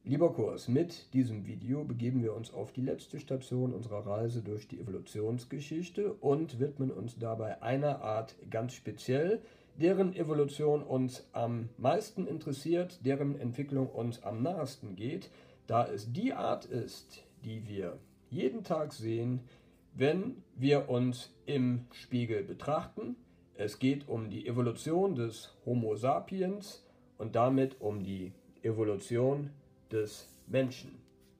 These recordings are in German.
Lieber Kurs, mit diesem Video begeben wir uns auf die letzte Station unserer Reise durch die Evolutionsgeschichte und widmen uns dabei einer Art ganz speziell, deren Evolution uns am meisten interessiert, deren Entwicklung uns am nahesten geht, da es die Art ist, die wir jeden Tag sehen, wenn wir uns im Spiegel betrachten. Es geht um die Evolution des Homo sapiens und damit um die Evolution des Menschen.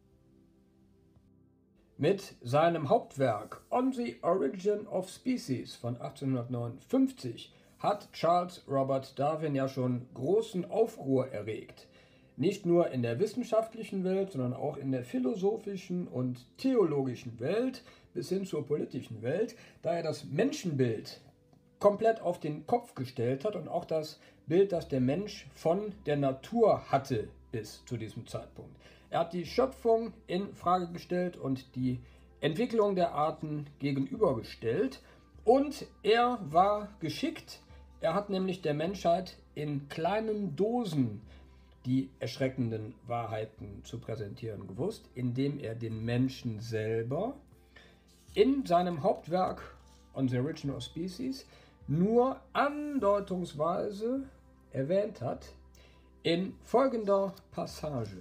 Mit seinem Hauptwerk On the Origin of Species von 1859 hat Charles Robert Darwin ja schon großen Aufruhr erregt. Nicht nur in der wissenschaftlichen Welt, sondern auch in der philosophischen und theologischen Welt bis hin zur politischen Welt, da er das Menschenbild komplett auf den Kopf gestellt hat und auch das Bild, das der Mensch von der Natur hatte bis zu diesem Zeitpunkt. Er hat die Schöpfung in Frage gestellt und die Entwicklung der Arten gegenübergestellt und er war geschickt. Er hat nämlich der Menschheit in kleinen Dosen die erschreckenden Wahrheiten zu präsentieren gewusst, indem er den Menschen selber in seinem Hauptwerk On the Origin of Species nur andeutungsweise erwähnt hat in folgender Passage.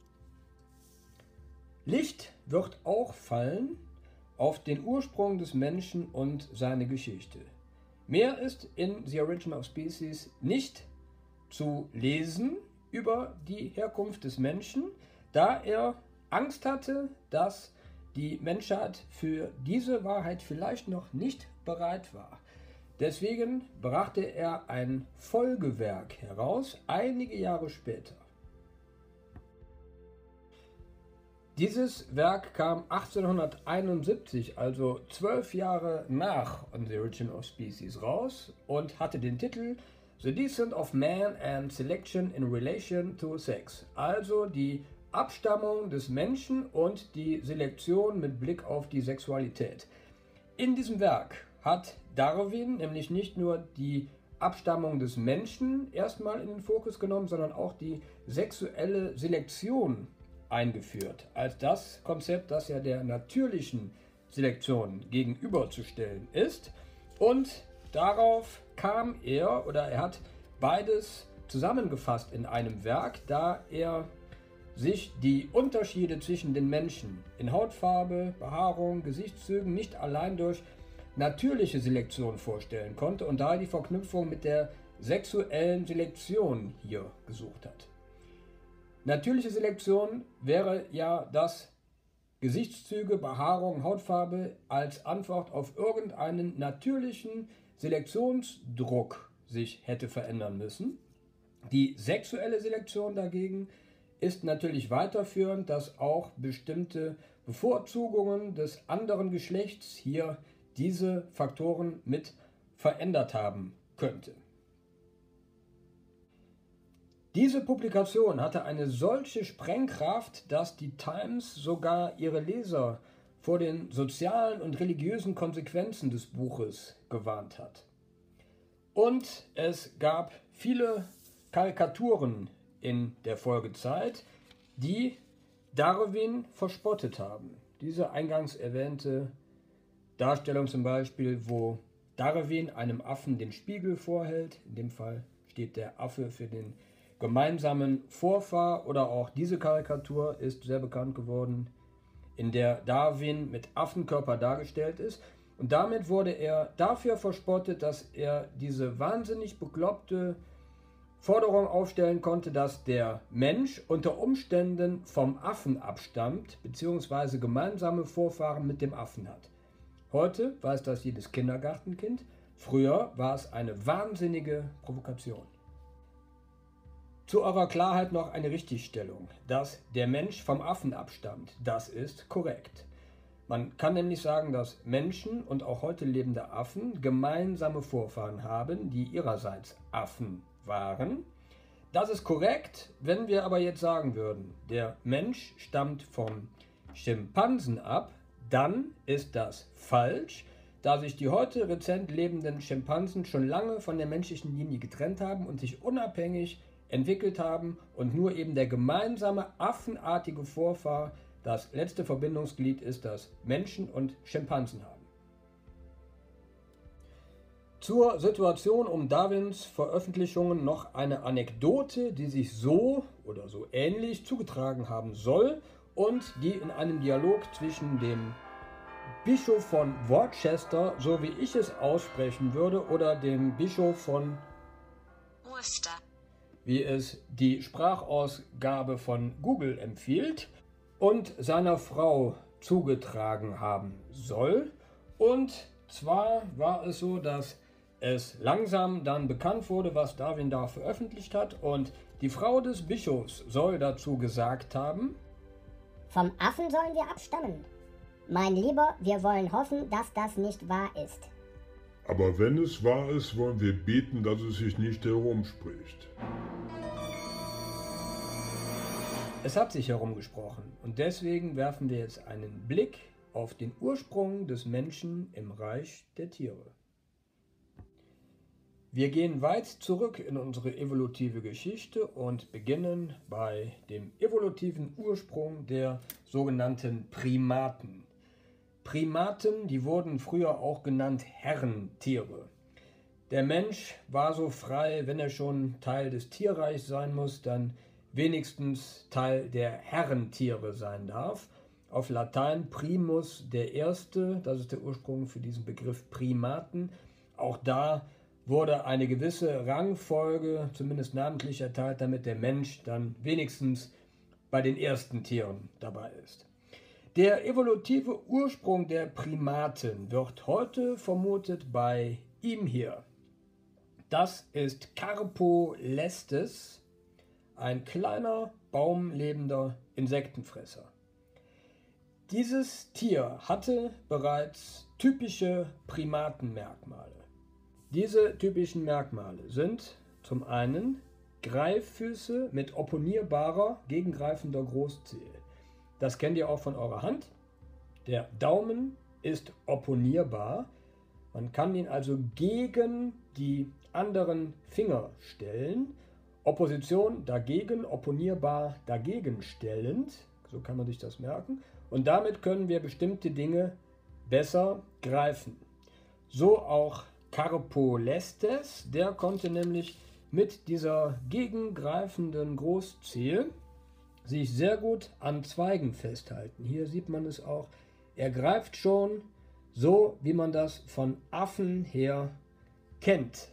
Licht wird auch fallen auf den Ursprung des Menschen und seine Geschichte. Mehr ist in The Origin of Species nicht zu lesen über die Herkunft des Menschen, da er Angst hatte, dass die Menschheit für diese Wahrheit vielleicht noch nicht bereit war. Deswegen brachte er ein Folgewerk heraus, einige Jahre später. Dieses Werk kam 1871, also 12 Jahre nach On the Origin of Species, raus und hatte den Titel The Descent of Man and Selection in Relation to Sex, also die Abstammung des Menschen und die Selektion mit Blick auf die Sexualität. In diesem Werk hat Darwin nämlich nicht nur die Abstammung des Menschen erstmal in den Fokus genommen, sondern auch die sexuelle Selektion eingeführt, als das Konzept, das ja der natürlichen Selektion gegenüberzustellen ist. Und darauf kam er, oder er hat beides zusammengefasst in einem Werk, da er sich die Unterschiede zwischen den Menschen in Hautfarbe, Behaarung, Gesichtszügen nicht allein durch natürliche Selektion vorstellen konnte und daher die Verknüpfung mit der sexuellen Selektion hier gesucht hat. Natürliche Selektion wäre ja, dass Gesichtszüge, Behaarung, Hautfarbe als Antwort auf irgendeinen natürlichen Selektionsdruck sich hätte verändern müssen. Die sexuelle Selektion dagegen ist natürlich weiterführend, dass auch bestimmte Bevorzugungen des anderen Geschlechts hier diese Faktoren mit verändert haben könnte. Diese Publikation hatte eine solche Sprengkraft, dass die Times sogar ihre Leser vor den sozialen und religiösen Konsequenzen des Buches gewarnt hat. Und es gab viele Karikaturen in der Folgezeit, die Darwin verspottet haben. Diese eingangs erwähnte Darstellung zum Beispiel, wo Darwin einem Affen den Spiegel vorhält, in dem Fall steht der Affe für den gemeinsamen Vorfahr, oder auch diese Karikatur ist sehr bekannt geworden, in der Darwin mit Affenkörper dargestellt ist. Und damit wurde er dafür verspottet, dass er diese wahnsinnig bekloppte Forderung aufstellen konnte, dass der Mensch unter Umständen vom Affen abstammt, beziehungsweise gemeinsame Vorfahren mit dem Affen hat. Heute weiß das jedes Kindergartenkind, früher war es eine wahnsinnige Provokation. Zu eurer Klarheit noch eine Richtigstellung, dass der Mensch vom Affen abstammt, das ist korrekt. Man kann nämlich sagen, dass Menschen und auch heute lebende Affen gemeinsame Vorfahren haben, die ihrerseits Affen waren. Das ist korrekt, wenn wir aber jetzt sagen würden, der Mensch stammt vom Schimpansen ab, dann ist das falsch, da sich die heute rezent lebenden Schimpansen schon lange von der menschlichen Linie getrennt haben und sich unabhängig entwickelt haben und nur eben der gemeinsame affenartige Vorfahr das letzte Verbindungsglied ist, das Menschen und Schimpansen haben. Zur Situation um Darwins Veröffentlichungen noch eine Anekdote, die sich so oder so ähnlich zugetragen haben soll und die in einem Dialog zwischen dem Bischof von Worcester, so wie ich es aussprechen würde, oder dem Bischof von Worcester, wie es die Sprachausgabe von Google empfiehlt, und seiner Frau zugetragen haben soll. Und zwar war es so, dass es langsam dann bekannt wurde, was Darwin da veröffentlicht hat, und die Frau des Bischofs soll dazu gesagt haben: Vom Affen sollen wir abstammen. Mein Lieber, wir wollen hoffen, dass das nicht wahr ist. Aber wenn es wahr ist, wollen wir beten, dass es sich nicht herumspricht. Es hat sich herumgesprochen und deswegen werfen wir jetzt einen Blick auf den Ursprung des Menschen im Reich der Tiere. Wir gehen weit zurück in unsere evolutive Geschichte und beginnen bei dem evolutiven Ursprung der sogenannten Primaten. Primaten, die wurden früher auch genannt Herrentiere. Der Mensch war so frei, wenn er schon Teil des Tierreichs sein muss, dann wenigstens Teil der Herrentiere sein darf. Auf Latein primus, der Erste, das ist der Ursprung für diesen Begriff Primaten. Auch da wurde eine gewisse Rangfolge, zumindest namentlich erteilt, damit der Mensch dann wenigstens bei den ersten Tieren dabei ist. Der evolutive Ursprung der Primaten wird heute vermutet bei ihm hier. Das ist Carpo lestes, ein kleiner, baumlebender Insektenfresser. Dieses Tier hatte bereits typische Primatenmerkmale. Diese typischen Merkmale sind zum einen Greiffüße mit opponierbarer, gegengreifender Großzehe. Das kennt ihr auch von eurer Hand. Der Daumen ist opponierbar. Man kann ihn also gegen die anderen Finger stellen. Opposition dagegen, opponierbar dagegen stellend. So kann man sich das merken. Und damit können wir bestimmte Dinge besser greifen. So auch Carpo lestes, der konnte nämlich mit dieser gegengreifenden Großzehe sich sehr gut an Zweigen festhalten. Hier sieht man es auch. Er greift schon so, wie man das von Affen her kennt.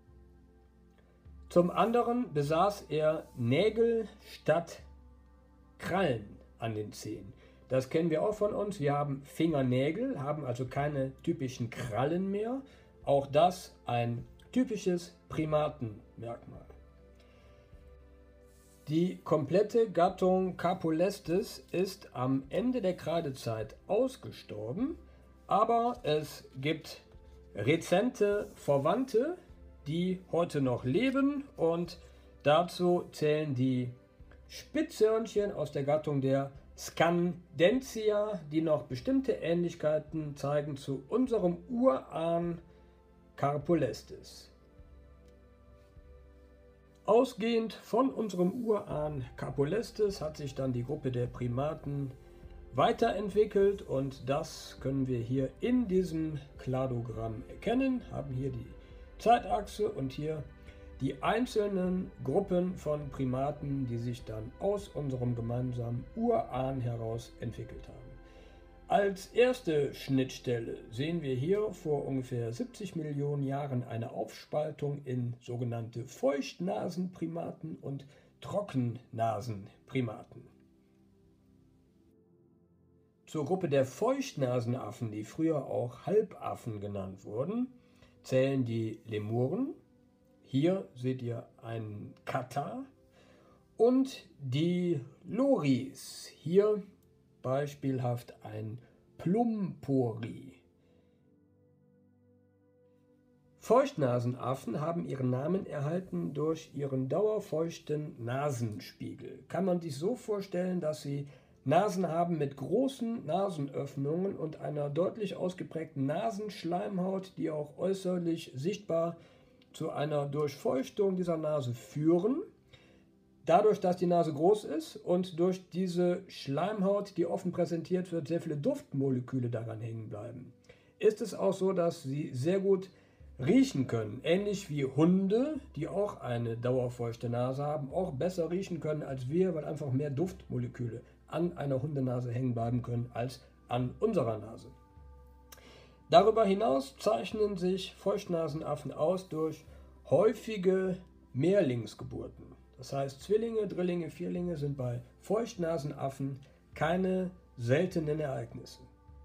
Zum anderen besaß er Nägel statt Krallen an den Zehen. Das kennen wir auch von uns. Wir haben Fingernägel, haben also keine typischen Krallen mehr. Auch das ein typisches Primatenmerkmal. Die komplette Gattung Carpo lestes ist am Ende der Kreidezeit ausgestorben, aber es gibt rezente Verwandte, die heute noch leben, und dazu zählen die Spitzhörnchen aus der Gattung der Scandentia, die noch bestimmte Ähnlichkeiten zeigen zu unserem Urahn Carpo lestes. Ausgehend von unserem Urahn Carpo lestes hat sich dann die Gruppe der Primaten weiterentwickelt, und das können wir hier in diesem Kladogramm erkennen. Haben hier die Zeitachse und hier die einzelnen Gruppen von Primaten, die sich dann aus unserem gemeinsamen Urahn heraus entwickelt haben. Als erste Schnittstelle sehen wir hier vor ungefähr 70 Millionen Jahren eine Aufspaltung in sogenannte Feuchtnasenprimaten und Trockennasenprimaten. Zur Gruppe der Feuchtnasenaffen, die früher auch Halbaffen genannt wurden, zählen die Lemuren. Hier seht ihr einen Katar und die Loris. Hier beispielhaft ein Plumpori. Feuchtnasenaffen haben ihren Namen erhalten durch ihren dauerfeuchten Nasenspiegel. Kann man sich so vorstellen, dass sie Nasen haben mit großen Nasenöffnungen und einer deutlich ausgeprägten Nasenschleimhaut, die auch äußerlich sichtbar zu einer Durchfeuchtung dieser Nase führen. Dadurch, dass die Nase groß ist und durch diese Schleimhaut, die offen präsentiert wird, sehr viele Duftmoleküle daran hängen bleiben, ist es auch so, dass sie sehr gut riechen können. Ähnlich wie Hunde, die auch eine dauerfeuchte Nase haben, auch besser riechen können als wir, weil einfach mehr Duftmoleküle an einer Hundenase hängen bleiben können als an unserer Nase. Darüber hinaus zeichnen sich Feuchtnasenaffen aus durch häufige Mehrlingsgeburten. Das heißt, Zwillinge, Drillinge, Vierlinge sind bei Feuchtnasenaffen keine seltenen Ereignisse.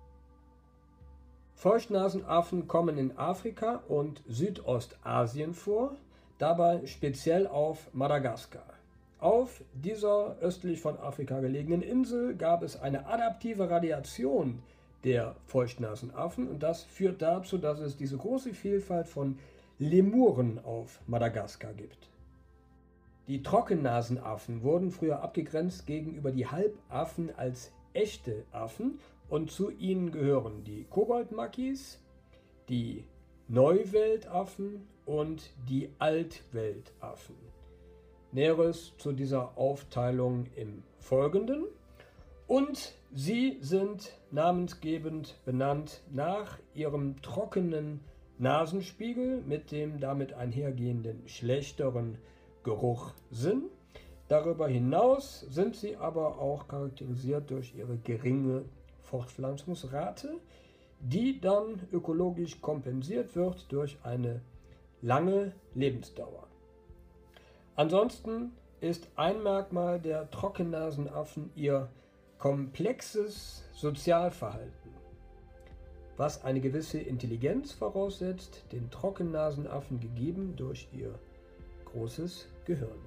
Feuchtnasenaffen kommen in Afrika und Südostasien vor, dabei speziell auf Madagaskar. Auf dieser östlich von Afrika gelegenen Insel gab es eine adaptive Radiation der Feuchtnasenaffen und das führt dazu, dass es diese große Vielfalt von Lemuren auf Madagaskar gibt. Die Trockennasenaffen wurden früher abgegrenzt gegenüber die Halbaffen als echte Affen und zu ihnen gehören die Koboldmakis, die Neuweltaffen und die Altweltaffen. Näheres zu dieser Aufteilung im Folgenden. Und sie sind namensgebend benannt nach ihrem trockenen Nasenspiegel mit dem damit einhergehenden schlechteren Geruchssinn. Darüber hinaus sind sie aber auch charakterisiert durch ihre geringe Fortpflanzungsrate, die dann ökologisch kompensiert wird durch eine lange Lebensdauer. Ansonsten ist ein Merkmal der Trockennasenaffen ihr komplexes Sozialverhalten, was eine gewisse Intelligenz voraussetzt, den Trockennasenaffen gegeben durch ihr großes Gehirn.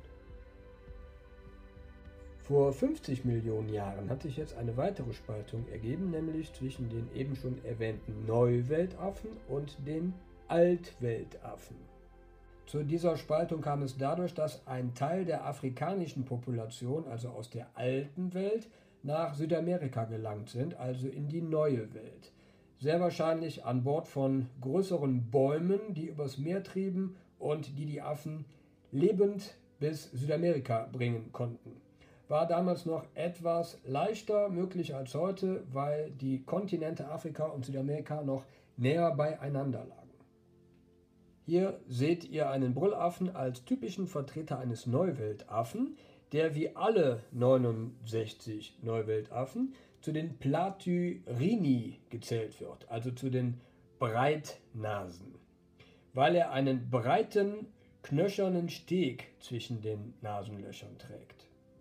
Vor 50 Millionen Jahren hat sich jetzt eine weitere Spaltung ergeben, nämlich zwischen den eben schon erwähnten Neuweltaffen und den Altweltaffen. Zu dieser Spaltung kam es dadurch, dass ein Teil der afrikanischen Population, also aus der alten Welt, nach Südamerika gelangt sind, also in die neue Welt. Sehr wahrscheinlich an Bord von größeren Bäumen, die übers Meer trieben und die Affen lebend bis Südamerika bringen konnten. War damals noch etwas leichter möglich als heute, weil die Kontinente Afrika und Südamerika noch näher beieinander lagen. Hier seht ihr einen Brüllaffen als typischen Vertreter eines Neuweltaffen, der wie alle 69 Neuweltaffen zu den Platyrrhini gezählt wird, also zu den Breitnasen, weil er einen breiten, knöchernen Steg zwischen den Nasenlöchern trägt.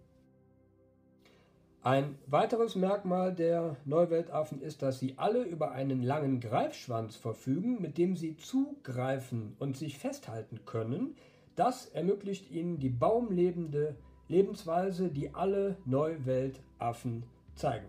Ein weiteres Merkmal der Neuweltaffen ist, dass sie alle über einen langen Greifschwanz verfügen, mit dem sie zugreifen und sich festhalten können. Das ermöglicht ihnen die baumlebende Lebensweise, die alle Neuweltaffen zeigen.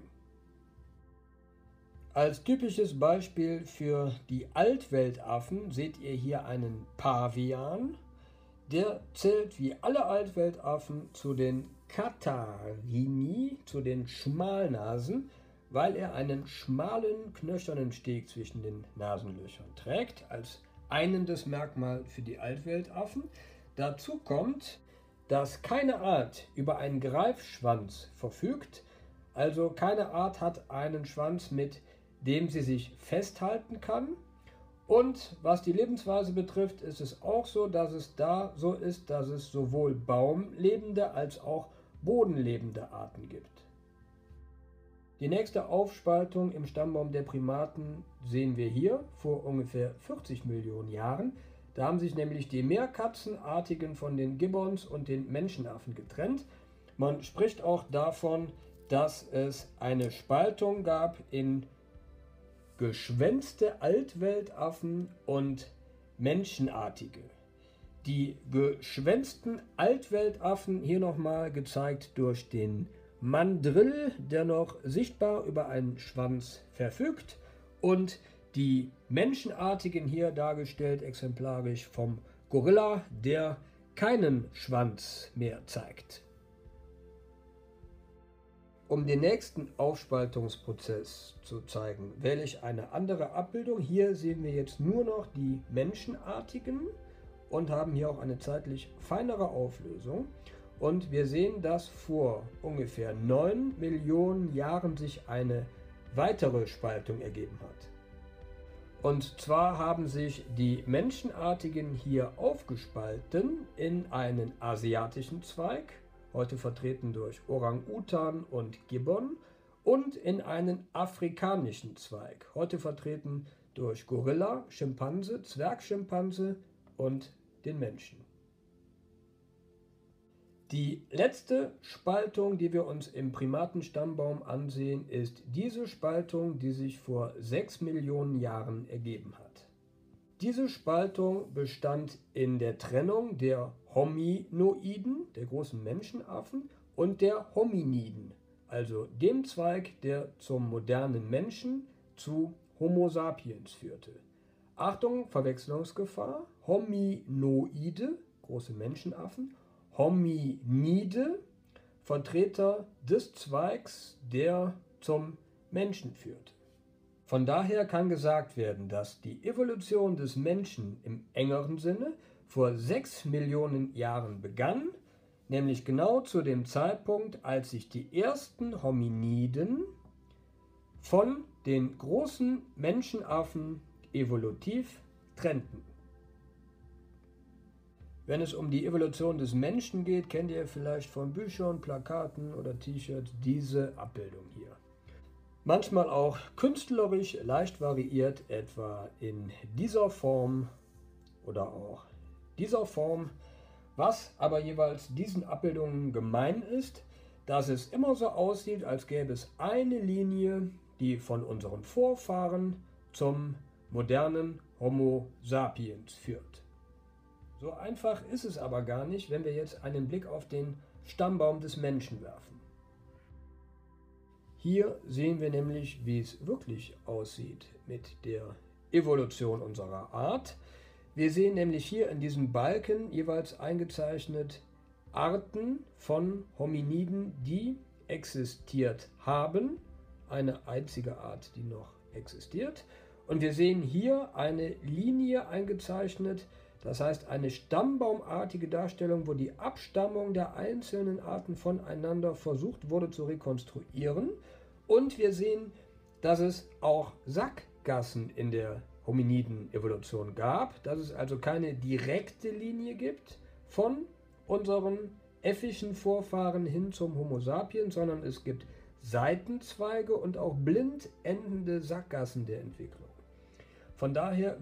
Als typisches Beispiel für die Altweltaffen seht ihr hier einen Pavian. Der zählt wie alle Altweltaffen zu den Catharini, zu den Schmalnasen, weil er einen schmalen, knöchernen Steg zwischen den Nasenlöchern trägt, als einendes Merkmal für die Altweltaffen. Dazu kommt, dass keine Art über einen Greifschwanz verfügt, also keine Art hat einen Schwanz, mit dem sie sich festhalten kann. Und was die Lebensweise betrifft, ist es auch so, dass es da so ist, dass es sowohl baumlebende als auch bodenlebende Arten gibt. Die nächste Aufspaltung im Stammbaum der Primaten sehen wir hier vor ungefähr 40 Millionen Jahren. Da haben sich nämlich die Meerkatzenartigen von den Gibbons und den Menschenaffen getrennt. Man spricht auch davon, dass es eine Spaltung gab in geschwänzte Altweltaffen und Menschenartige. Die geschwänzten Altweltaffen, hier nochmal gezeigt durch den Mandrill, der noch sichtbar über einen Schwanz verfügt, und die Menschenartigen hier dargestellt exemplarisch vom Gorilla, der keinen Schwanz mehr zeigt. Um den nächsten Aufspaltungsprozess zu zeigen, wähle ich eine andere Abbildung. Hier sehen wir jetzt nur noch die Menschenartigen und haben hier auch eine zeitlich feinere Auflösung. Und wir sehen, dass vor ungefähr 9 Millionen Jahren sich eine weitere Spaltung ergeben hat. Und zwar haben sich die Menschenartigen hier aufgespalten in einen asiatischen Zweig, heute vertreten durch Orang-Utan und Gibbon, und in einen afrikanischen Zweig, heute vertreten durch Gorilla, Schimpanse, Zwergschimpanse und den Menschen. Die letzte Spaltung, die wir uns im Primatenstammbaum ansehen, ist diese Spaltung, die sich vor 6 Millionen Jahren ergeben hat. Diese Spaltung bestand in der Trennung der Hominoiden, der großen Menschenaffen, und der Hominiden, also dem Zweig, der zum modernen Menschen, zu Homo sapiens führte. Achtung, Verwechslungsgefahr: Hominoide, große Menschenaffen, Hominide, Vertreter des Zweigs, der zum Menschen führt. Von daher kann gesagt werden, dass die Evolution des Menschen im engeren Sinne vor 6 Millionen Jahren begann, nämlich genau zu dem Zeitpunkt, als sich die ersten Hominiden von den großen Menschenaffen evolutiv trennten. Wenn es um die Evolution des Menschen geht, kennt ihr vielleicht von Büchern, Plakaten oder T-Shirts diese Abbildung hier. Manchmal auch künstlerisch leicht variiert, etwa in dieser Form oder auch dieser Form, was aber jeweils diesen Abbildungen gemein ist, dass es immer so aussieht, als gäbe es eine Linie, die von unseren Vorfahren zum modernen Homo sapiens führt. So einfach ist es aber gar nicht, wenn wir jetzt einen Blick auf den Stammbaum des Menschen werfen. Hier sehen wir nämlich, wie es wirklich aussieht mit der Evolution unserer Art. Wir sehen nämlich hier in diesem Balken jeweils eingezeichnet Arten von Hominiden, die existiert haben. Eine einzige Art, die noch existiert. Und wir sehen hier eine Linie eingezeichnet, das heißt eine stammbaumartige Darstellung, wo die Abstammung der einzelnen Arten voneinander versucht wurde zu rekonstruieren. Und wir sehen, dass es auch Sackgassen in der Hominiden-Evolution gab, dass es also keine direkte Linie gibt von unseren äffischen Vorfahren hin zum Homo sapiens, sondern es gibt Seitenzweige und auch blind endende Sackgassen der Entwicklung. Von daher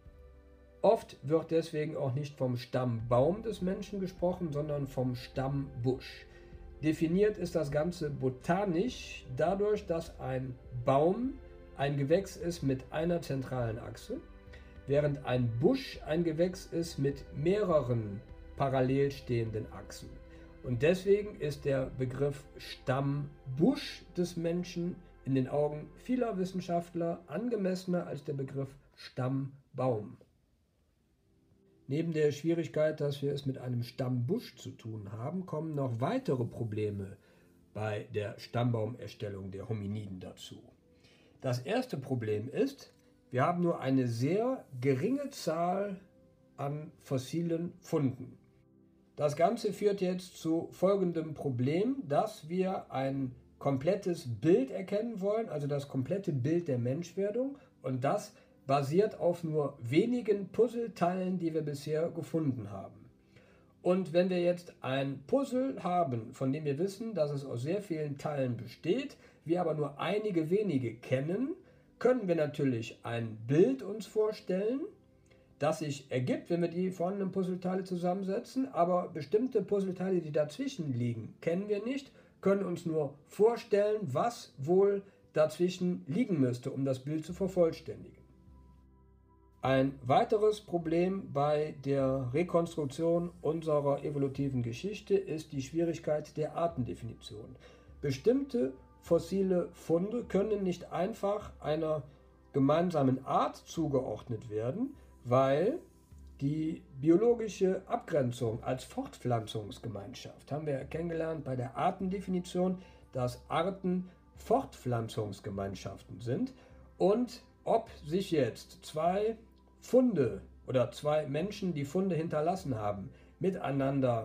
oft wird deswegen auch nicht vom Stammbaum des Menschen gesprochen, sondern vom Stammbusch. Definiert ist das Ganze botanisch dadurch, dass ein Baum ein Gewächs ist mit einer zentralen Achse, während ein Busch ein Gewächs ist mit mehreren parallel stehenden Achsen. Und deswegen ist der Begriff Stammbusch des Menschen in den Augen vieler Wissenschaftler angemessener als der Begriff Stammbaum. Neben der Schwierigkeit, dass wir es mit einem Stammbusch zu tun haben, kommen noch weitere Probleme bei der Stammbaumerstellung der Hominiden dazu. Das erste Problem ist, wir haben nur eine sehr geringe Zahl an fossilen Funden. Das Ganze führt jetzt zu folgendem Problem, dass wir ein komplettes Bild erkennen wollen, also das komplette Bild der Menschwerdung, und das basiert auf nur wenigen Puzzleteilen, die wir bisher gefunden haben. Und wenn wir jetzt ein Puzzle haben, von dem wir wissen, dass es aus sehr vielen Teilen besteht, wir aber nur einige wenige kennen, können wir natürlich ein Bild uns vorstellen, das sich ergibt, wenn wir die vorhandenen Puzzleteile zusammensetzen, aber bestimmte Puzzleteile, die dazwischen liegen, kennen wir nicht, können uns nur vorstellen, was wohl dazwischen liegen müsste, um das Bild zu vervollständigen. Ein weiteres Problem bei der Rekonstruktion unserer evolutiven Geschichte ist die Schwierigkeit der Artendefinition. Bestimmte fossile Funde können nicht einfach einer gemeinsamen Art zugeordnet werden, weil die biologische Abgrenzung als Fortpflanzungsgemeinschaft, haben wir kennengelernt bei der Artendefinition, dass Arten Fortpflanzungsgemeinschaften sind, und ob sich jetzt zwei Funde oder zwei Menschen, die Funde hinterlassen haben, miteinander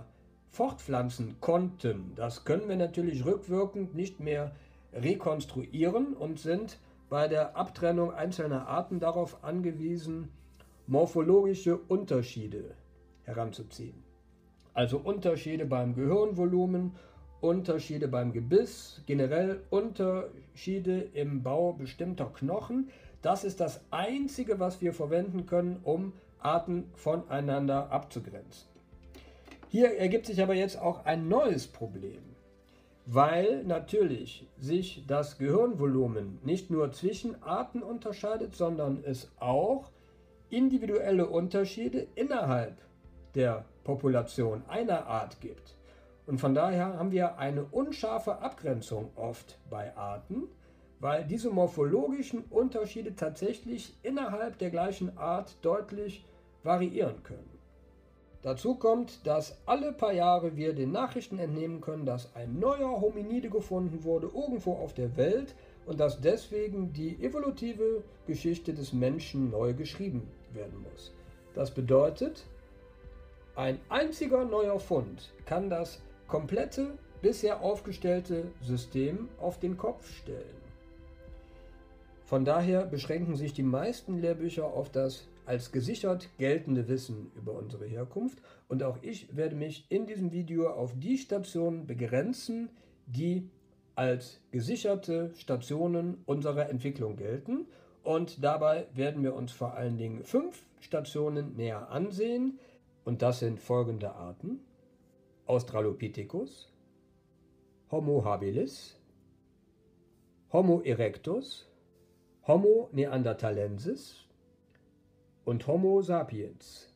fortpflanzen konnten. Das können wir natürlich rückwirkend nicht mehr rekonstruieren und sind bei der Abtrennung einzelner Arten darauf angewiesen, morphologische Unterschiede heranzuziehen. Also Unterschiede beim Gehirnvolumen, Unterschiede beim Gebiss, generell Unterschiede im Bau bestimmter Knochen. Das ist das Einzige, was wir verwenden können, um Arten voneinander abzugrenzen. Hier ergibt sich aber jetzt auch ein neues Problem, weil natürlich sich das Gehirnvolumen nicht nur zwischen Arten unterscheidet, sondern es auch individuelle Unterschiede innerhalb der Population einer Art gibt. Und von daher haben wir eine unscharfe Abgrenzung oft bei Arten, weil diese morphologischen Unterschiede tatsächlich innerhalb der gleichen Art deutlich variieren können. Dazu kommt, dass alle paar Jahre wir den Nachrichten entnehmen können, dass ein neuer Hominide gefunden wurde irgendwo auf der Welt und dass deswegen die evolutive Geschichte des Menschen neu geschrieben werden muss. Das bedeutet, ein einziger neuer Fund kann das komplette bisher aufgestellte System auf den Kopf stellen. Von daher beschränken sich die meisten Lehrbücher auf das als gesichert geltende Wissen über unsere Herkunft und auch ich werde mich in diesem Video auf die Stationen begrenzen, die als gesicherte Stationen unserer Entwicklung gelten und dabei werden wir uns vor allen Dingen 5 Stationen näher ansehen und das sind folgende Arten: Australopithecus, Homo habilis, Homo erectus, Homo neanderthalensis und Homo sapiens.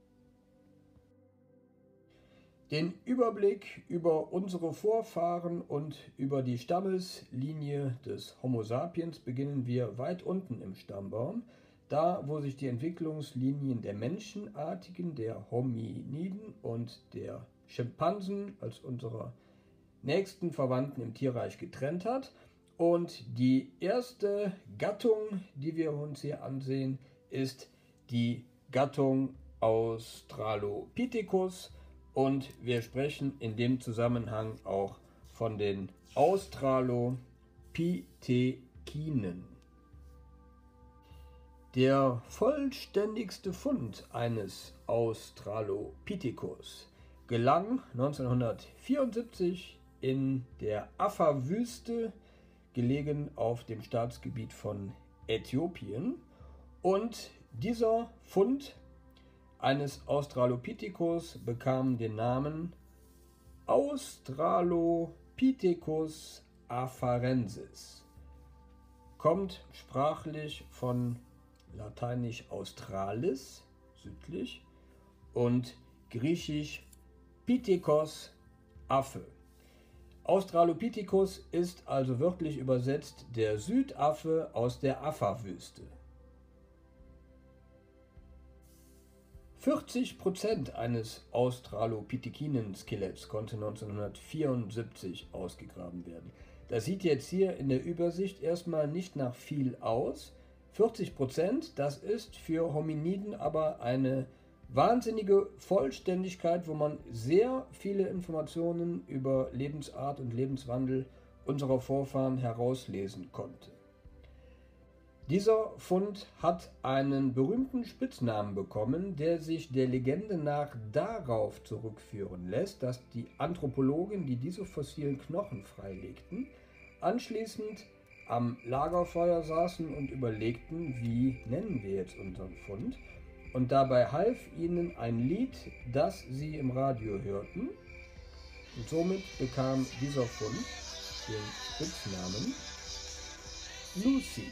Den Überblick über unsere Vorfahren und über die Stammeslinie des Homo sapiens beginnen wir weit unten im Stammbaum, da wo sich die Entwicklungslinien der Menschenartigen, der Hominiden und der Schimpansen als unserer nächsten Verwandten im Tierreich getrennt hat. Und die erste Gattung, die wir uns hier ansehen, ist die Gattung Australopithecus und wir sprechen in dem Zusammenhang auch von den Australopithecinen. Der vollständigste Fund eines Australopithecus gelang 1974 in der Afar-Wüste, gelegen auf dem Staatsgebiet von Äthiopien. Und dieser Fund eines Australopithecus bekam den Namen Australopithecus afarensis. Kommt sprachlich von lateinisch australis, südlich, und griechisch Pithekos, Affe. Australopithecus ist also wörtlich übersetzt der Südaffe aus der Afar-Wüste. 40% eines Australopithecinen-Skeletts konnte 1974 ausgegraben werden. Das sieht jetzt hier in der Übersicht erstmal nicht nach viel aus. 40%, das ist für Hominiden aber eine wahnsinnige Vollständigkeit, wo man sehr viele Informationen über Lebensart und Lebenswandel unserer Vorfahren herauslesen konnte. Dieser Fund hat einen berühmten Spitznamen bekommen, der sich der Legende nach darauf zurückführen lässt, dass die Anthropologen, die diese fossilen Knochen freilegten, anschließend am Lagerfeuer saßen und überlegten, wie nennen wir jetzt unseren Fund. Und dabei half ihnen ein Lied, das sie im Radio hörten. Und somit bekam dieser Fund den Spitznamen Lucy.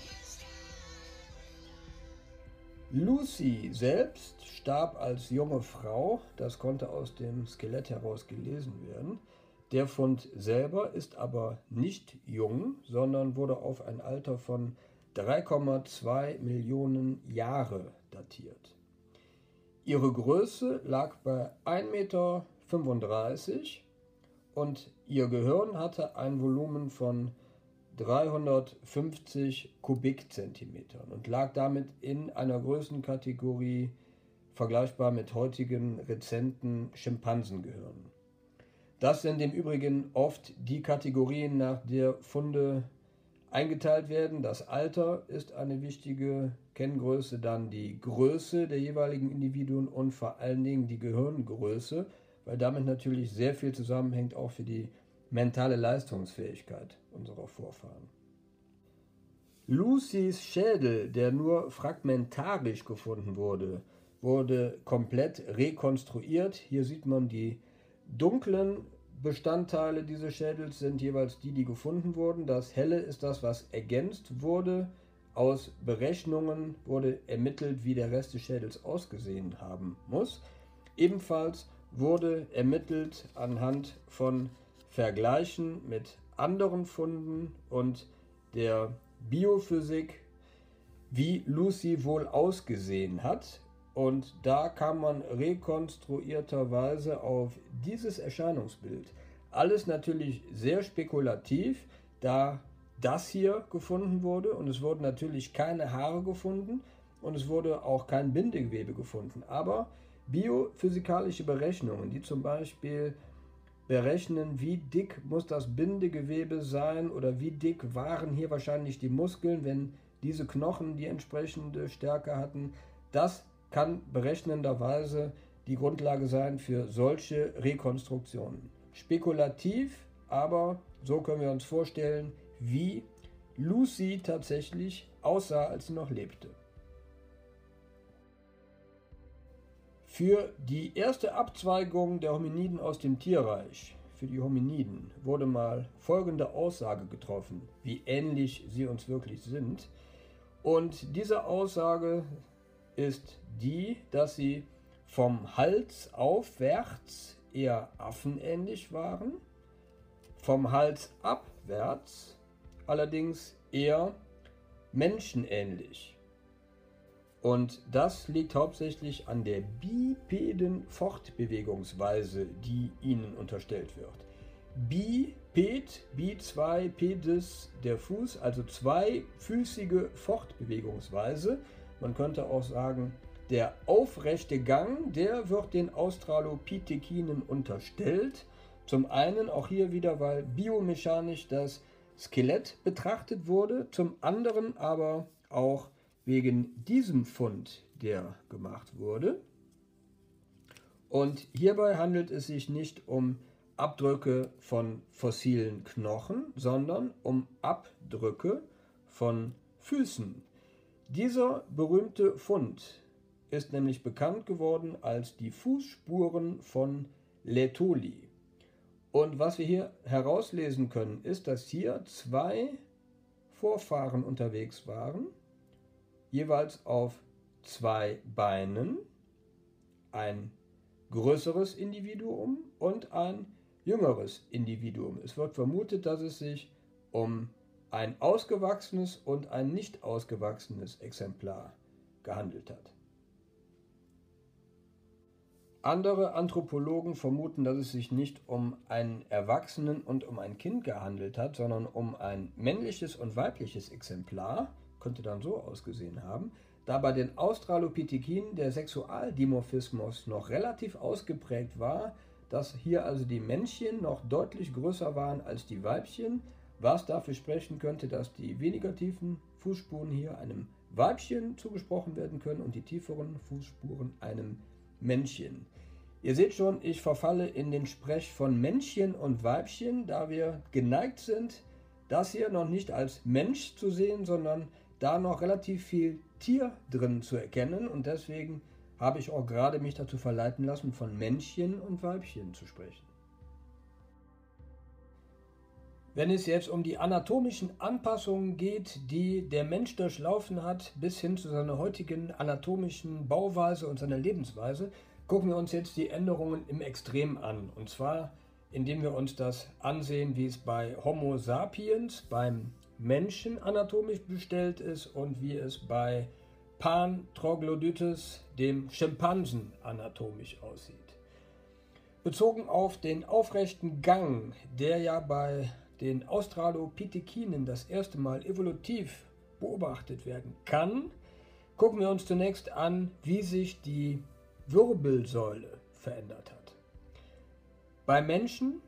Lucy selbst starb als junge Frau, das konnte aus dem Skelett heraus gelesen werden. Der Fund selber ist aber nicht jung, sondern wurde auf ein Alter von 3,2 Millionen Jahre datiert. Ihre Größe lag bei 1,35 Meter und ihr Gehirn hatte ein Volumen von 350 Kubikzentimetern und lag damit in einer Größenkategorie vergleichbar mit heutigen rezenten Schimpansengehirnen. Das sind im Übrigen oft die Kategorien, nach der Funde eingeteilt werden. Das Alter ist eine wichtige Kenngröße, dann die Größe der jeweiligen Individuen und vor allen Dingen die Gehirngröße, weil damit natürlich sehr viel zusammenhängt, auch für die mentale Leistungsfähigkeit unserer Vorfahren. Lucys Schädel, der nur fragmentarisch gefunden wurde, wurde komplett rekonstruiert. Hier sieht man die dunklen Bestandteile dieses Schädels sind jeweils die gefunden wurden. Das helle ist das, was ergänzt wurde. Aus Berechnungen wurde ermittelt, wie der Rest des Schädels ausgesehen haben muss. Ebenfalls wurde ermittelt anhand von Vergleichen mit anderen Funden und der Biophysik, wie Lucy wohl ausgesehen hat. Und da kam man rekonstruierterweise auf dieses Erscheinungsbild. Alles natürlich sehr spekulativ, da das hier gefunden wurde und es wurden natürlich keine Haare gefunden und es wurde auch kein Bindegewebe gefunden. Aber biophysikalische Berechnungen, die zum Beispiel berechnen, wie dick muss das Bindegewebe sein oder wie dick waren hier wahrscheinlich die Muskeln, wenn diese Knochen die entsprechende Stärke hatten, das kann berechnenderweise die Grundlage sein für solche Rekonstruktionen. Spekulativ, aber so können wir uns vorstellen, wie Lucy tatsächlich aussah, als sie noch lebte. Für die erste Abzweigung der Hominiden aus dem Tierreich, für die Hominiden, wurde mal folgende Aussage getroffen, wie ähnlich sie uns wirklich sind. Und diese Aussage ist die, dass sie vom Hals aufwärts eher affenähnlich waren, vom Hals abwärts allerdings eher menschenähnlich. Und das liegt hauptsächlich an der bipeden Fortbewegungsweise, die ihnen unterstellt wird. Biped, bi2, pedis, der Fuß, also zweifüßige Fortbewegungsweise. Man könnte auch sagen, der aufrechte Gang, der wird den Australopithecinen unterstellt. Zum einen auch hier wieder, weil biomechanisch das Skelett betrachtet wurde, zum anderen aber auch wegen diesem Fund, der gemacht wurde. Und hierbei handelt es sich nicht um Abdrücke von fossilen Knochen, sondern um Abdrücke von Füßen. Dieser berühmte Fund ist nämlich bekannt geworden als die Fußspuren von Laetoli. Und was wir hier herauslesen können, ist, dass hier zwei Vorfahren unterwegs waren, jeweils auf zwei Beinen, ein größeres Individuum und ein jüngeres Individuum. Es wird vermutet, dass es sich um ein ausgewachsenes und ein nicht ausgewachsenes Exemplar gehandelt hat. Andere Anthropologen vermuten, dass es sich nicht um einen Erwachsenen und um ein Kind gehandelt hat, sondern um ein männliches und weibliches Exemplar, könnte dann so ausgesehen haben, da bei den Australopithecinen der Sexualdimorphismus noch relativ ausgeprägt war, dass hier also die Männchen noch deutlich größer waren als die Weibchen, was dafür sprechen könnte, dass die weniger tiefen Fußspuren hier einem Weibchen zugesprochen werden können und die tieferen Fußspuren einem Männchen. Ihr seht schon, ich verfalle in den Sprech von Männchen und Weibchen, da wir geneigt sind, das hier noch nicht als Mensch zu sehen, sondern da noch relativ viel Tier drin zu erkennen, und deswegen habe ich auch gerade mich dazu verleiten lassen, von Männchen und Weibchen zu sprechen. Wenn es jetzt um die anatomischen Anpassungen geht, die der Mensch durchlaufen hat, bis hin zu seiner heutigen anatomischen Bauweise und seiner Lebensweise, gucken wir uns jetzt die Änderungen im Extrem an. Und zwar, indem wir uns das ansehen, wie es bei Homo sapiens, beim Menschen anatomisch bestellt ist, und wie es bei Pan troglodytes, dem Schimpansen, anatomisch aussieht. Bezogen auf den aufrechten Gang, der ja bei den Australopithecinen das erste Mal evolutiv beobachtet werden kann, gucken wir uns zunächst an, wie sich die Wirbelsäule verändert hat. Beim Menschen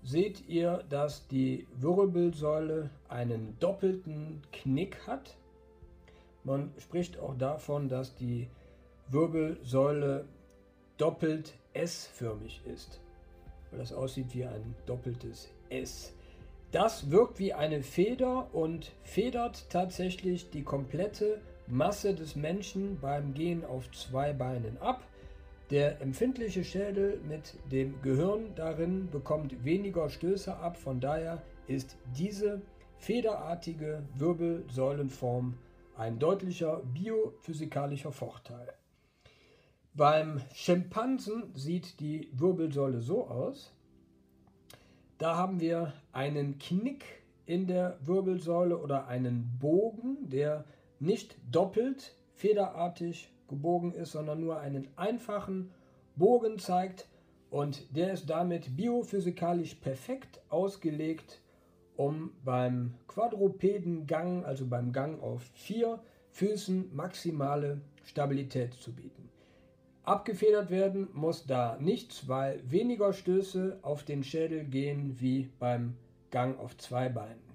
seht ihr, dass die Wirbelsäule einen doppelten Knick hat. Man spricht auch davon, dass die Wirbelsäule doppelt S-förmig ist, weil das aussieht wie ein doppeltes S. Das wirkt wie eine Feder und federt tatsächlich die komplette Masse des Menschen beim Gehen auf zwei Beinen ab. Der empfindliche Schädel mit dem Gehirn darin bekommt weniger Stöße ab, von daher ist diese federartige Wirbelsäulenform ein deutlicher biophysikalischer Vorteil. Beim Schimpansen sieht die Wirbelsäule so aus. Da haben wir einen Knick in der Wirbelsäule oder einen Bogen, der nicht doppelt federartig gebogen ist, sondern nur einen einfachen Bogen zeigt, und der ist damit biophysikalisch perfekt ausgelegt, um beim Quadrupeden-Gang, also beim Gang auf 4 Füßen, maximale Stabilität zu bieten. Abgefedert werden muss da nichts, weil weniger Stöße auf den Schädel gehen wie beim Gang auf 2 Beinen.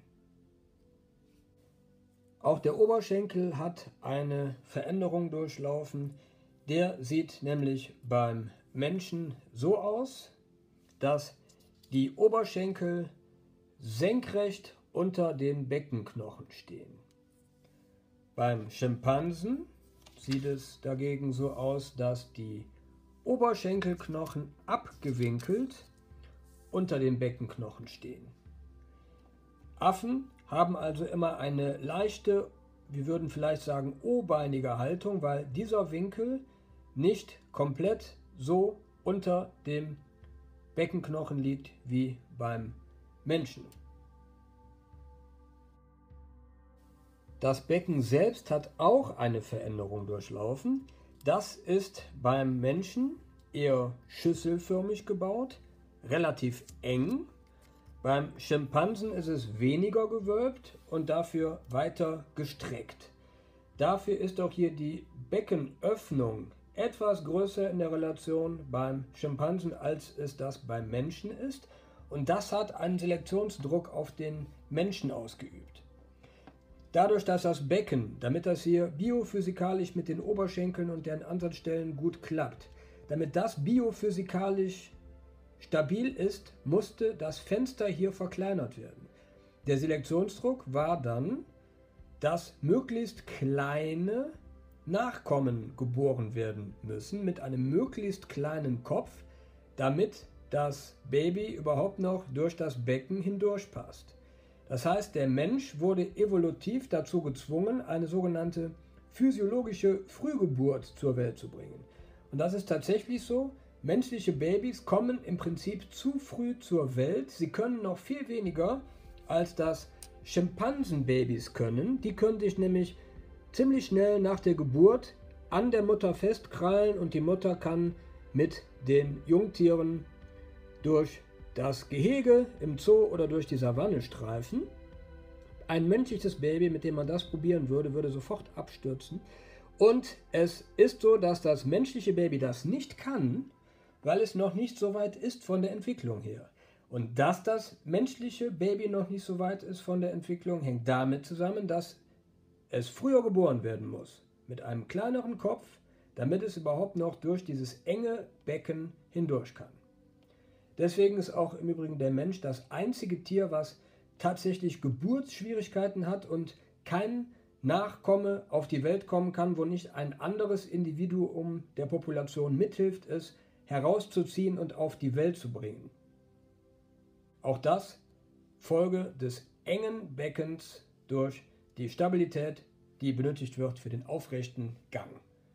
Auch der Oberschenkel hat eine Veränderung durchlaufen. Der sieht nämlich beim Menschen so aus, dass die Oberschenkel senkrecht unter den Beckenknochen stehen. Beim Schimpansen sieht es dagegen so aus, dass die Oberschenkelknochen abgewinkelt unter den Beckenknochen stehen. Affen haben also immer eine leichte, wir würden vielleicht sagen O-beinige Haltung, weil dieser Winkel nicht komplett so unter dem Beckenknochen liegt wie beim Menschen. Das Becken selbst hat auch eine Veränderung durchlaufen. Das ist beim Menschen eher schüsselförmig gebaut, relativ eng. Beim Schimpansen ist es weniger gewölbt und dafür weiter gestreckt. Dafür ist auch hier die Beckenöffnung etwas größer in der Relation beim Schimpansen, als es das beim Menschen ist. Und das hat einen Selektionsdruck auf den Menschen ausgeübt. Dadurch, dass das Becken, damit das hier biophysikalisch mit den Oberschenkeln und deren Ansatzstellen gut klappt, damit das biophysikalisch stabil ist, musste das Fenster hier verkleinert werden. Der Selektionsdruck war dann, dass möglichst kleine Nachkommen geboren werden müssen mit einem möglichst kleinen Kopf, damit das Baby überhaupt noch durch das Becken hindurchpasst. Das heißt, der Mensch wurde evolutiv dazu gezwungen, eine sogenannte physiologische Frühgeburt zur Welt zu bringen. Und das ist tatsächlich so. Menschliche Babys kommen im Prinzip zu früh zur Welt. Sie können noch viel weniger, als das Schimpansenbabys können. Die können sich nämlich ziemlich schnell nach der Geburt an der Mutter festkrallen und die Mutter kann mit den Jungtieren durch das Gehege im Zoo oder durch die Savanne streifen. Ein menschliches Baby, mit dem man das probieren würde, würde sofort abstürzen. Und es ist so, dass das menschliche Baby das nicht kann, weil es noch nicht so weit ist von der Entwicklung her. Und dass das menschliche Baby noch nicht so weit ist von der Entwicklung, hängt damit zusammen, dass es früher geboren werden muss, mit einem kleineren Kopf, damit es überhaupt noch durch dieses enge Becken hindurch kann. Deswegen ist auch im Übrigen der Mensch das einzige Tier, was tatsächlich Geburtsschwierigkeiten hat und kein Nachkomme auf die Welt kommen kann, wo nicht ein anderes Individuum der Population mithilft, es herauszuziehen und auf die Welt zu bringen. Auch das Folge des engen Beckens durch die Stabilität, die benötigt wird für den aufrechten Gang.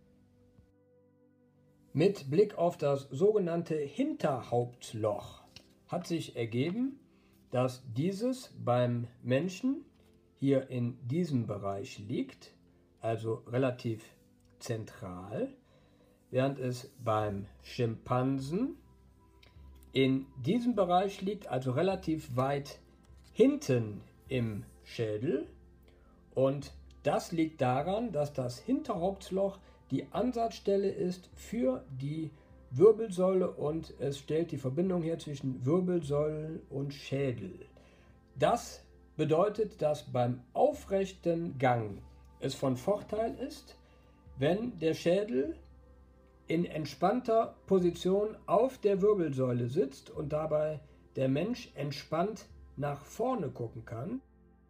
Mit Blick auf das sogenannte Hinterhauptloch hat sich ergeben, dass dieses beim Menschen hier in diesem Bereich liegt, also relativ zentral, während es beim Schimpansen in diesem Bereich liegt, also relativ weit hinten im Schädel. Und das liegt daran, dass das Hinterhauptloch die Ansatzstelle ist für die Wirbelsäule und es stellt die Verbindung her zwischen Wirbelsäule und Schädel. Das bedeutet, dass beim aufrechten Gang es von Vorteil ist, wenn der Schädel in entspannter Position auf der Wirbelsäule sitzt und dabei der Mensch entspannt nach vorne gucken kann,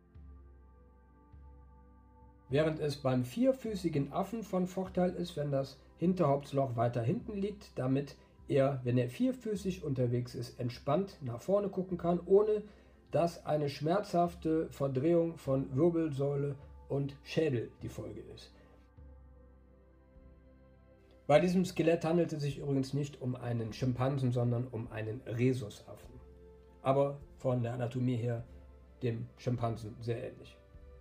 während es beim vierfüßigen Affen von Vorteil ist, wenn das Hinterhauptsloch weiter hinten liegt, damit er, wenn er vierfüßig unterwegs ist, entspannt nach vorne gucken kann, ohne dass eine schmerzhafte Verdrehung von Wirbelsäule und Schädel die Folge ist. Bei diesem Skelett handelt es sich übrigens nicht um einen Schimpansen, sondern um einen Rhesusaffen. Aber von der Anatomie her dem Schimpansen sehr ähnlich.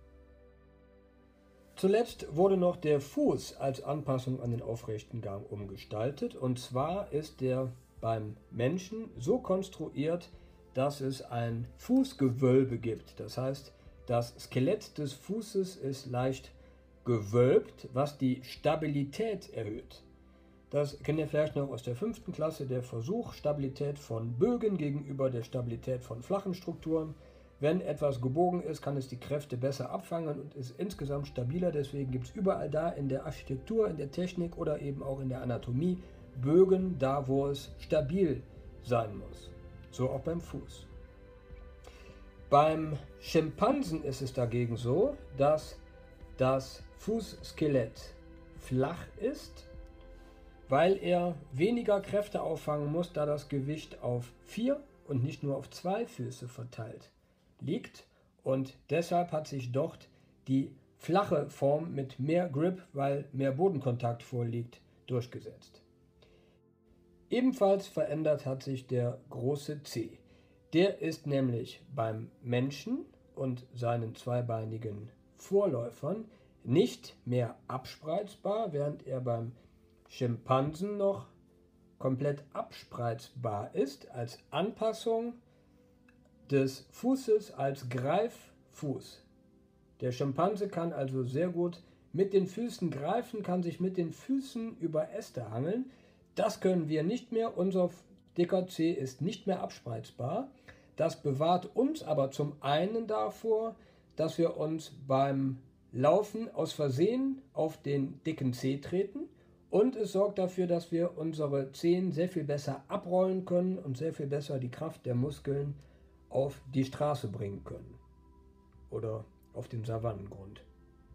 Zuletzt wurde noch der Fuß als Anpassung an den aufrechten Gang umgestaltet. Und zwar ist der beim Menschen so konstruiert, dass es ein Fußgewölbe gibt. Das heißt, das Skelett des Fußes ist leicht gewölbt, was die Stabilität erhöht. Das kennt ihr vielleicht noch aus der 5. Klasse, der Versuch, Stabilität von Bögen gegenüber der Stabilität von flachen Strukturen. Wenn etwas gebogen ist, kann es die Kräfte besser abfangen und ist insgesamt stabiler. Deswegen gibt es überall da in der Architektur, in der Technik oder eben auch in der Anatomie Bögen, da wo es stabil sein muss. So auch beim Fuß. Beim Schimpansen ist es dagegen so, dass das Fußskelett flach ist, weil er weniger Kräfte auffangen muss, da das Gewicht auf 4 und nicht nur auf 2 Füße verteilt liegt, und deshalb hat sich dort die flache Form mit mehr Grip, weil mehr Bodenkontakt vorliegt, durchgesetzt. Ebenfalls verändert hat sich der große Zeh. Der ist nämlich beim Menschen und seinen zweibeinigen Vorläufern nicht mehr abspreizbar, während er beim Schimpansen noch komplett abspreizbar ist, als Anpassung des Fußes als Greiffuß. Der Schimpanse kann also sehr gut mit den Füßen greifen, kann sich mit den Füßen über Äste hangeln. Das können wir nicht mehr. Unser dicker Zeh ist nicht mehr abspreizbar. Das bewahrt uns aber zum einen davor, dass wir uns beim Laufen aus Versehen auf den dicken Zeh treten, und es sorgt dafür, dass wir unsere Zehen sehr viel besser abrollen können und sehr viel besser die Kraft der Muskeln auf die Straße bringen können oder auf den Savannengrund.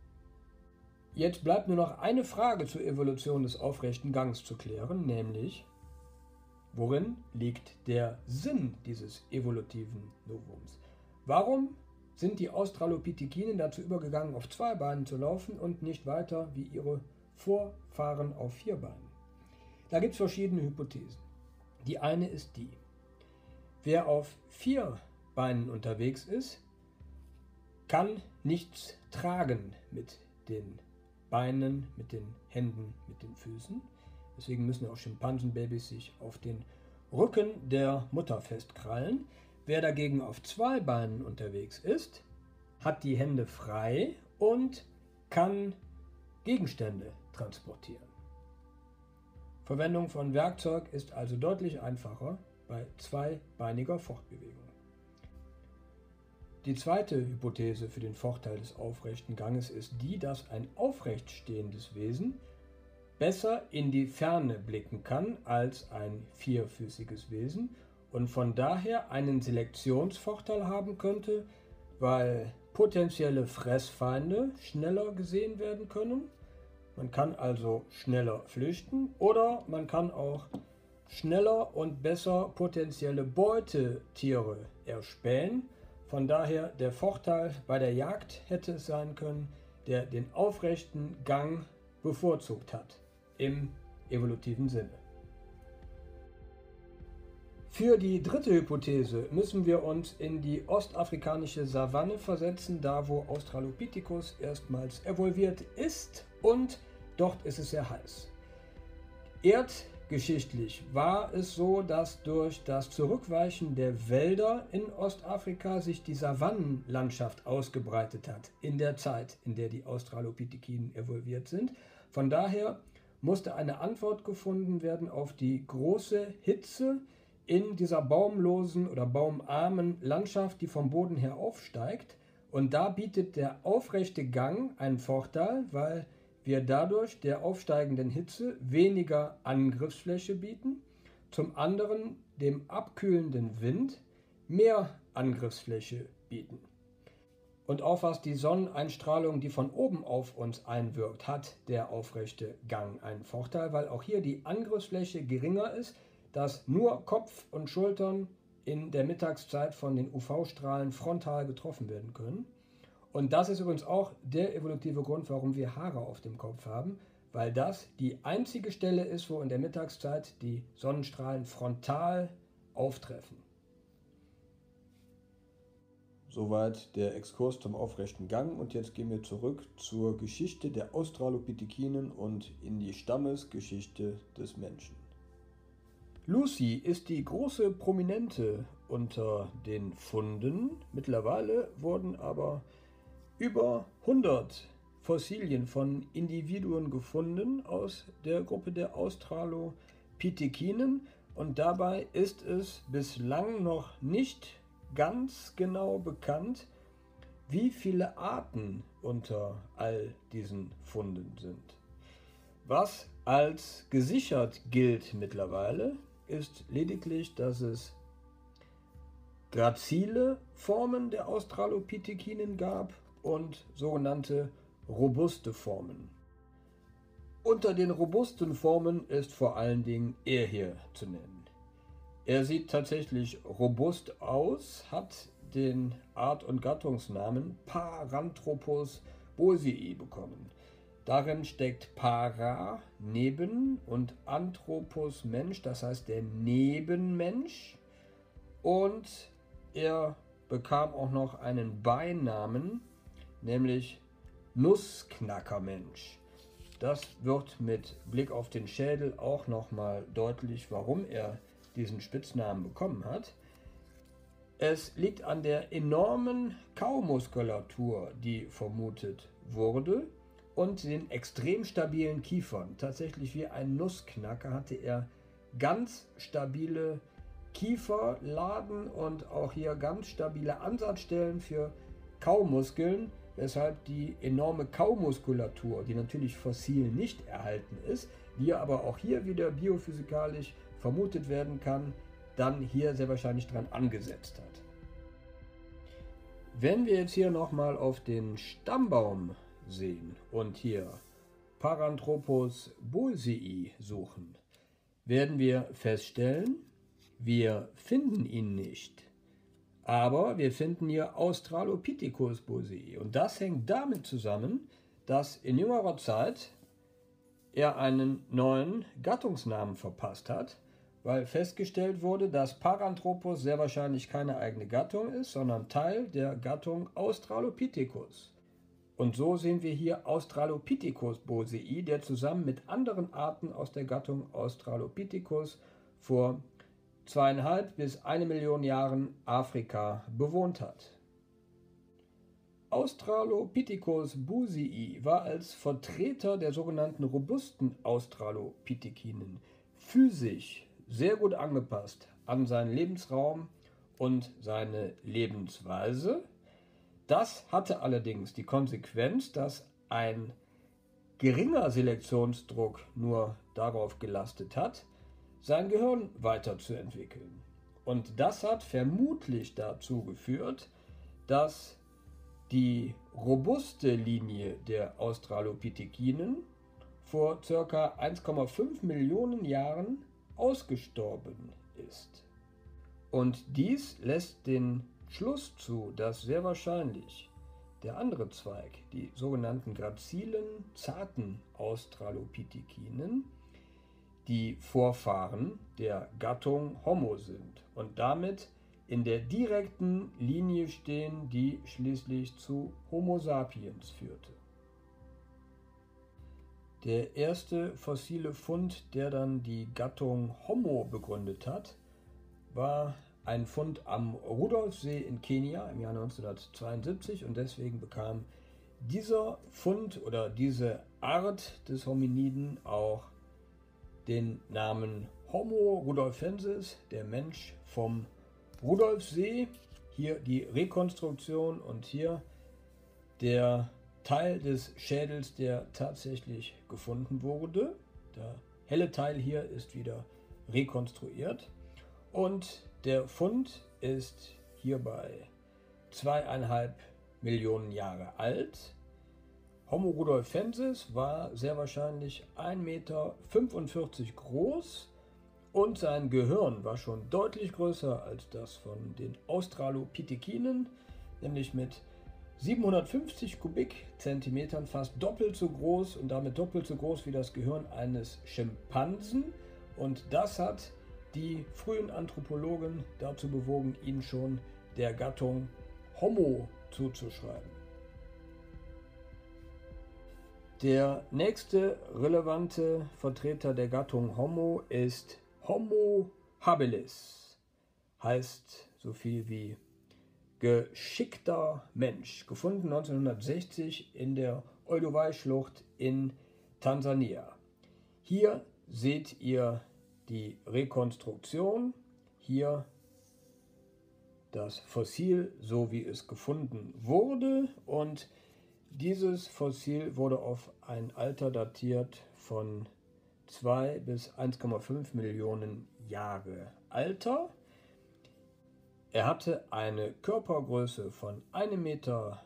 Jetzt bleibt nur noch eine Frage zur Evolution des aufrechten Gangs zu klären, nämlich: Worin liegt der Sinn dieses evolutiven Novums? Warum sind die Australopithekinen dazu übergegangen, auf 2 Beinen zu laufen und nicht weiter wie ihre Vorfahren auf 4 Beinen? Da gibt es verschiedene Hypothesen. Die eine ist die: Wer auf 4 Beinen unterwegs ist, kann nichts tragen mit den Beinen, mit den Händen, mit den Füßen. Deswegen müssen auch Schimpansenbabys sich auf den Rücken der Mutter festkrallen. Wer dagegen auf 2 Beinen unterwegs ist, hat die Hände frei und kann Gegenstände transportieren. Verwendung von Werkzeug ist also deutlich einfacher bei zweibeiniger Fortbewegung. Die zweite Hypothese für den Vorteil des aufrechten Ganges ist die, dass ein aufrecht stehendes Wesen besser in die Ferne blicken kann als ein vierfüßiges Wesen und von daher einen Selektionsvorteil haben könnte, weil potenzielle Fressfeinde schneller gesehen werden können. Man kann also schneller flüchten oder man kann auch schneller und besser potenzielle Beutetiere erspähen. Von daher der Vorteil bei der Jagd hätte es sein können, der den aufrechten Gang bevorzugt hat, im evolutiven Sinne. Für die dritte Hypothese müssen wir uns in die ostafrikanische Savanne versetzen, da wo Australopithecus erstmals evolviert ist, und dort ist es sehr heiß. Erdgeschichtlich war es so, dass durch das Zurückweichen der Wälder in Ostafrika sich die Savannenlandschaft ausgebreitet hat in der Zeit, in der die Australopithekinen evolviert sind. Von daher musste eine Antwort gefunden werden auf die große Hitze in dieser baumlosen oder baumarmen Landschaft, die vom Boden her aufsteigt. Und da bietet der aufrechte Gang einen Vorteil, weil wir dadurch der aufsteigenden Hitze weniger Angriffsfläche bieten, zum anderen dem abkühlenden Wind mehr Angriffsfläche bieten. Und auch was die Sonneneinstrahlung, die von oben auf uns einwirkt, hat der aufrechte Gang einen Vorteil, weil auch hier die Angriffsfläche geringer ist, dass nur Kopf und Schultern in der Mittagszeit von den UV-Strahlen frontal getroffen werden können. Und das ist übrigens auch der evolutive Grund, warum wir Haare auf dem Kopf haben, weil das die einzige Stelle ist, wo in der Mittagszeit die Sonnenstrahlen frontal auftreffen. Soweit der Exkurs zum aufrechten Gang und jetzt gehen wir zurück zur Geschichte der Australopithecinen und in die Stammesgeschichte des Menschen. Lucy ist die große Prominente unter den Funden. Mittlerweile wurden aber über 100 Fossilien von Individuen gefunden aus der Gruppe der Australopithecinen und dabei ist es bislang noch nicht ganz genau bekannt, wie viele Arten unter all diesen Funden sind. Was als gesichert gilt mittlerweile, ist lediglich, dass es grazile Formen der Australopithecinen gab und sogenannte robuste Formen. Unter den robusten Formen ist vor allen Dingen er hier zu nennen. Er sieht tatsächlich robust aus, hat den Art- und Gattungsnamen Paranthropus boisei bekommen. Darin steckt Para, neben, und Anthropus, Mensch, das heißt der Nebenmensch. Und er bekam auch noch einen Beinamen, nämlich Nussknackermensch. Das wird mit Blick auf den Schädel auch nochmal deutlich, warum er diesen Spitznamen bekommen hat. Es liegt an der enormen Kaumuskulatur, die vermutet wurde, und den extrem stabilen Kiefern. Tatsächlich wie ein Nussknacker hatte er ganz stabile Kieferladen und auch hier ganz stabile Ansatzstellen für Kaumuskeln, weshalb die enorme Kaumuskulatur, die natürlich fossil nicht erhalten ist, die aber auch hier wieder biophysikalisch vermutet werden kann, dann hier sehr wahrscheinlich dran angesetzt hat. Wenn wir jetzt hier nochmal auf den Stammbaum sehen und hier Paranthropus boisei suchen, werden wir feststellen, wir finden ihn nicht. Aber wir finden hier Australopithecus boisei. Und das hängt damit zusammen, dass in jüngerer Zeit er einen neuen Gattungsnamen verpasst hat, weil festgestellt wurde, dass Paranthropus sehr wahrscheinlich keine eigene Gattung ist, sondern Teil der Gattung Australopithecus. Und so sehen wir hier Australopithecus boisei, der zusammen mit anderen Arten aus der Gattung Australopithecus vor 2,5 bis 1 Million Jahren Afrika bewohnt hat. Australopithecus boisei war als Vertreter der sogenannten robusten Australopithecinen physisch sehr gut angepasst an seinen Lebensraum und seine Lebensweise. Das hatte allerdings die Konsequenz, dass ein geringer Selektionsdruck nur darauf gelastet hat, sein Gehirn weiterzuentwickeln. Und das hat vermutlich dazu geführt, dass die robuste Linie der Australopithecinen vor ca. 1,5 Millionen Jahren ausgestorben ist. Und dies lässt den Schluss zu, dass sehr wahrscheinlich der andere Zweig, die sogenannten grazilen, zarten Australopithecinen, die Vorfahren der Gattung Homo sind und damit in der direkten Linie stehen, die schließlich zu Homo sapiens führte. Der erste fossile Fund, der dann die Gattung Homo begründet hat, war ein Fund am Rudolfsee in Kenia im Jahr 1972 und deswegen bekam dieser Fund oder diese Art des Hominiden auch den Namen Homo rudolfensis, der Mensch vom Rudolfsee. Hier die Rekonstruktion und hier der Teil des Schädels, der tatsächlich gefunden wurde. Der helle Teil hier ist wieder rekonstruiert und der Fund ist hierbei 2,5 Millionen Jahre alt. Homo rudolfensis war sehr wahrscheinlich 1,45 Meter groß und sein Gehirn war schon deutlich größer als das von den Australopithekinen, nämlich mit 750 Kubikzentimetern fast doppelt so groß und damit doppelt so groß wie das Gehirn eines Schimpansen. Und das hat die frühen Anthropologen dazu bewogen, ihn schon der Gattung Homo zuzuschreiben. Der nächste relevante Vertreter der Gattung Homo ist Homo habilis, heißt so viel wie geschickter Mensch, gefunden 1960 in der Olduvai-Schlucht in Tansania. Hier seht ihr die Rekonstruktion, hier das Fossil, so wie es gefunden wurde, und dieses Fossil wurde auf ein Alter datiert von 2 bis 1,5 Millionen Jahre Alter. Er hatte eine Körpergröße von 1,45 Meter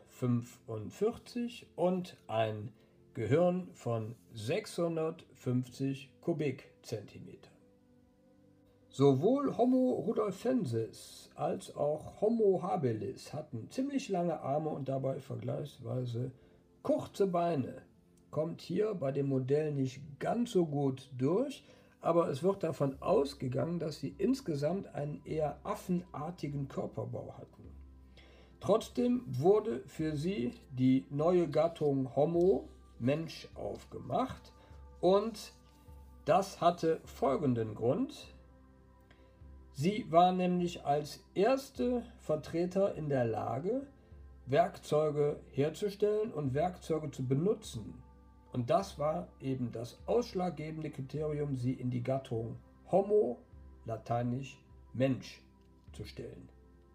und ein Gehirn von 650 Kubikzentimetern. Sowohl Homo rudolfensis als auch Homo habilis hatten ziemlich lange Arme und dabei vergleichsweise kurze Beine. Kommt hier bei dem Modell nicht ganz so gut durch, aber es wird davon ausgegangen, dass sie insgesamt einen eher affenartigen Körperbau hatten. Trotzdem wurde für sie die neue Gattung Homo, Mensch, aufgemacht und das hatte folgenden Grund. Sie war nämlich als erste Vertreter in der Lage, Werkzeuge herzustellen und Werkzeuge zu benutzen. Und das war eben das ausschlaggebende Kriterium, sie in die Gattung Homo, lateinisch Mensch, zu stellen.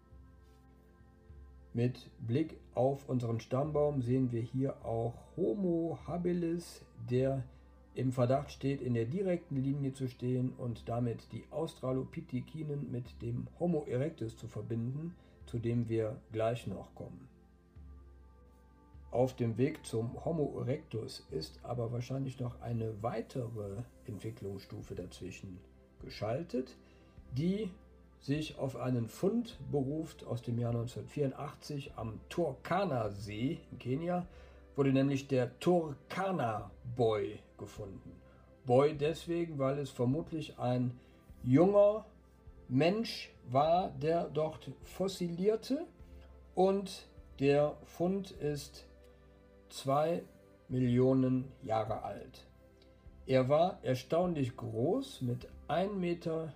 Mit Blick auf unseren Stammbaum sehen wir hier auch Homo habilis, der im Verdacht steht, in der direkten Linie zu stehen und damit die Australopithekinen mit dem Homo erectus zu verbinden, zu dem wir gleich noch kommen. Auf dem Weg zum Homo erectus ist aber wahrscheinlich noch eine weitere Entwicklungsstufe dazwischen geschaltet, die sich auf einen Fund beruft aus dem Jahr 1984 am Turkana-See in Kenia, wurde nämlich der Turkana-Boy gefunden. Boy deswegen, weil es vermutlich ein junger Mensch war, der dort fossilierte, und der Fund ist 2 Millionen Jahre alt. Er war erstaunlich groß mit 1,84 Meter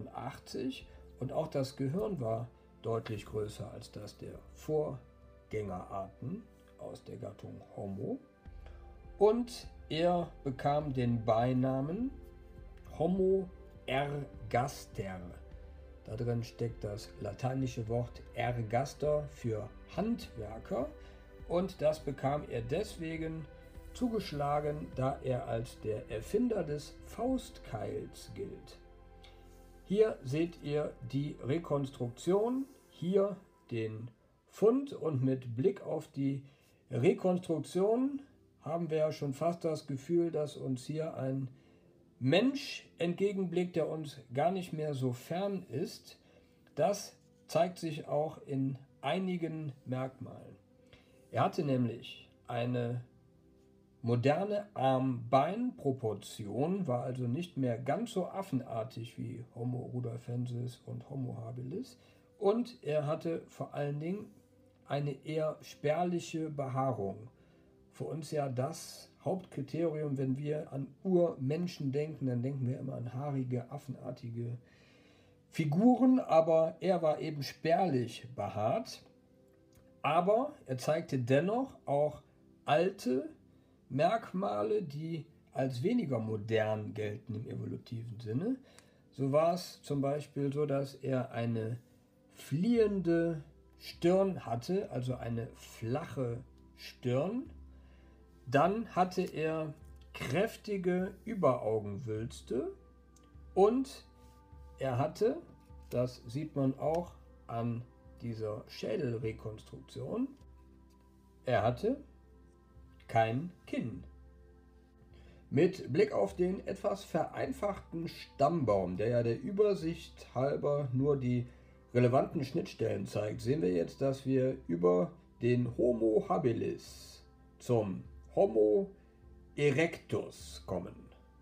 und auch das Gehirn war deutlich größer als das der Vorgängerarten aus der Gattung Homo. Und er bekam den Beinamen Homo ergaster. Da drin steckt das lateinische Wort ergaster für Handwerker. Und das bekam er deswegen zugeschlagen, da er als der Erfinder des Faustkeils gilt. Hier seht ihr die Rekonstruktion, hier den Fund, und mit Blick auf die Rekonstruktion haben wir ja schon fast das Gefühl, dass uns hier ein Mensch entgegenblickt, der uns gar nicht mehr so fern ist. Das zeigt sich auch in einigen Merkmalen. Er hatte nämlich eine moderne Arm-Bein-Proportion, war also nicht mehr ganz so affenartig wie Homo rudolfensis und Homo habilis, und er hatte vor allen Dingen eine eher spärliche Behaarung. Für uns ja das Hauptkriterium, wenn wir an Urmenschen denken, dann denken wir immer an haarige, affenartige Figuren, aber er war eben spärlich behaart. Aber er zeigte dennoch auch alte Merkmale, die als weniger modern gelten im evolutiven Sinne. So war es zum Beispiel so, dass er eine fliehende Stirn hatte, also eine flache Stirn. Dann hatte er kräftige Überaugenwülste und er hatte, das sieht man auch an dieser Schädelrekonstruktion, er hatte kein Kinn. Mit Blick auf den etwas vereinfachten Stammbaum, der ja der Übersicht halber nur die relevanten Schnittstellen zeigt, sehen wir jetzt, dass wir über den Homo habilis zum Homo erectus kommen.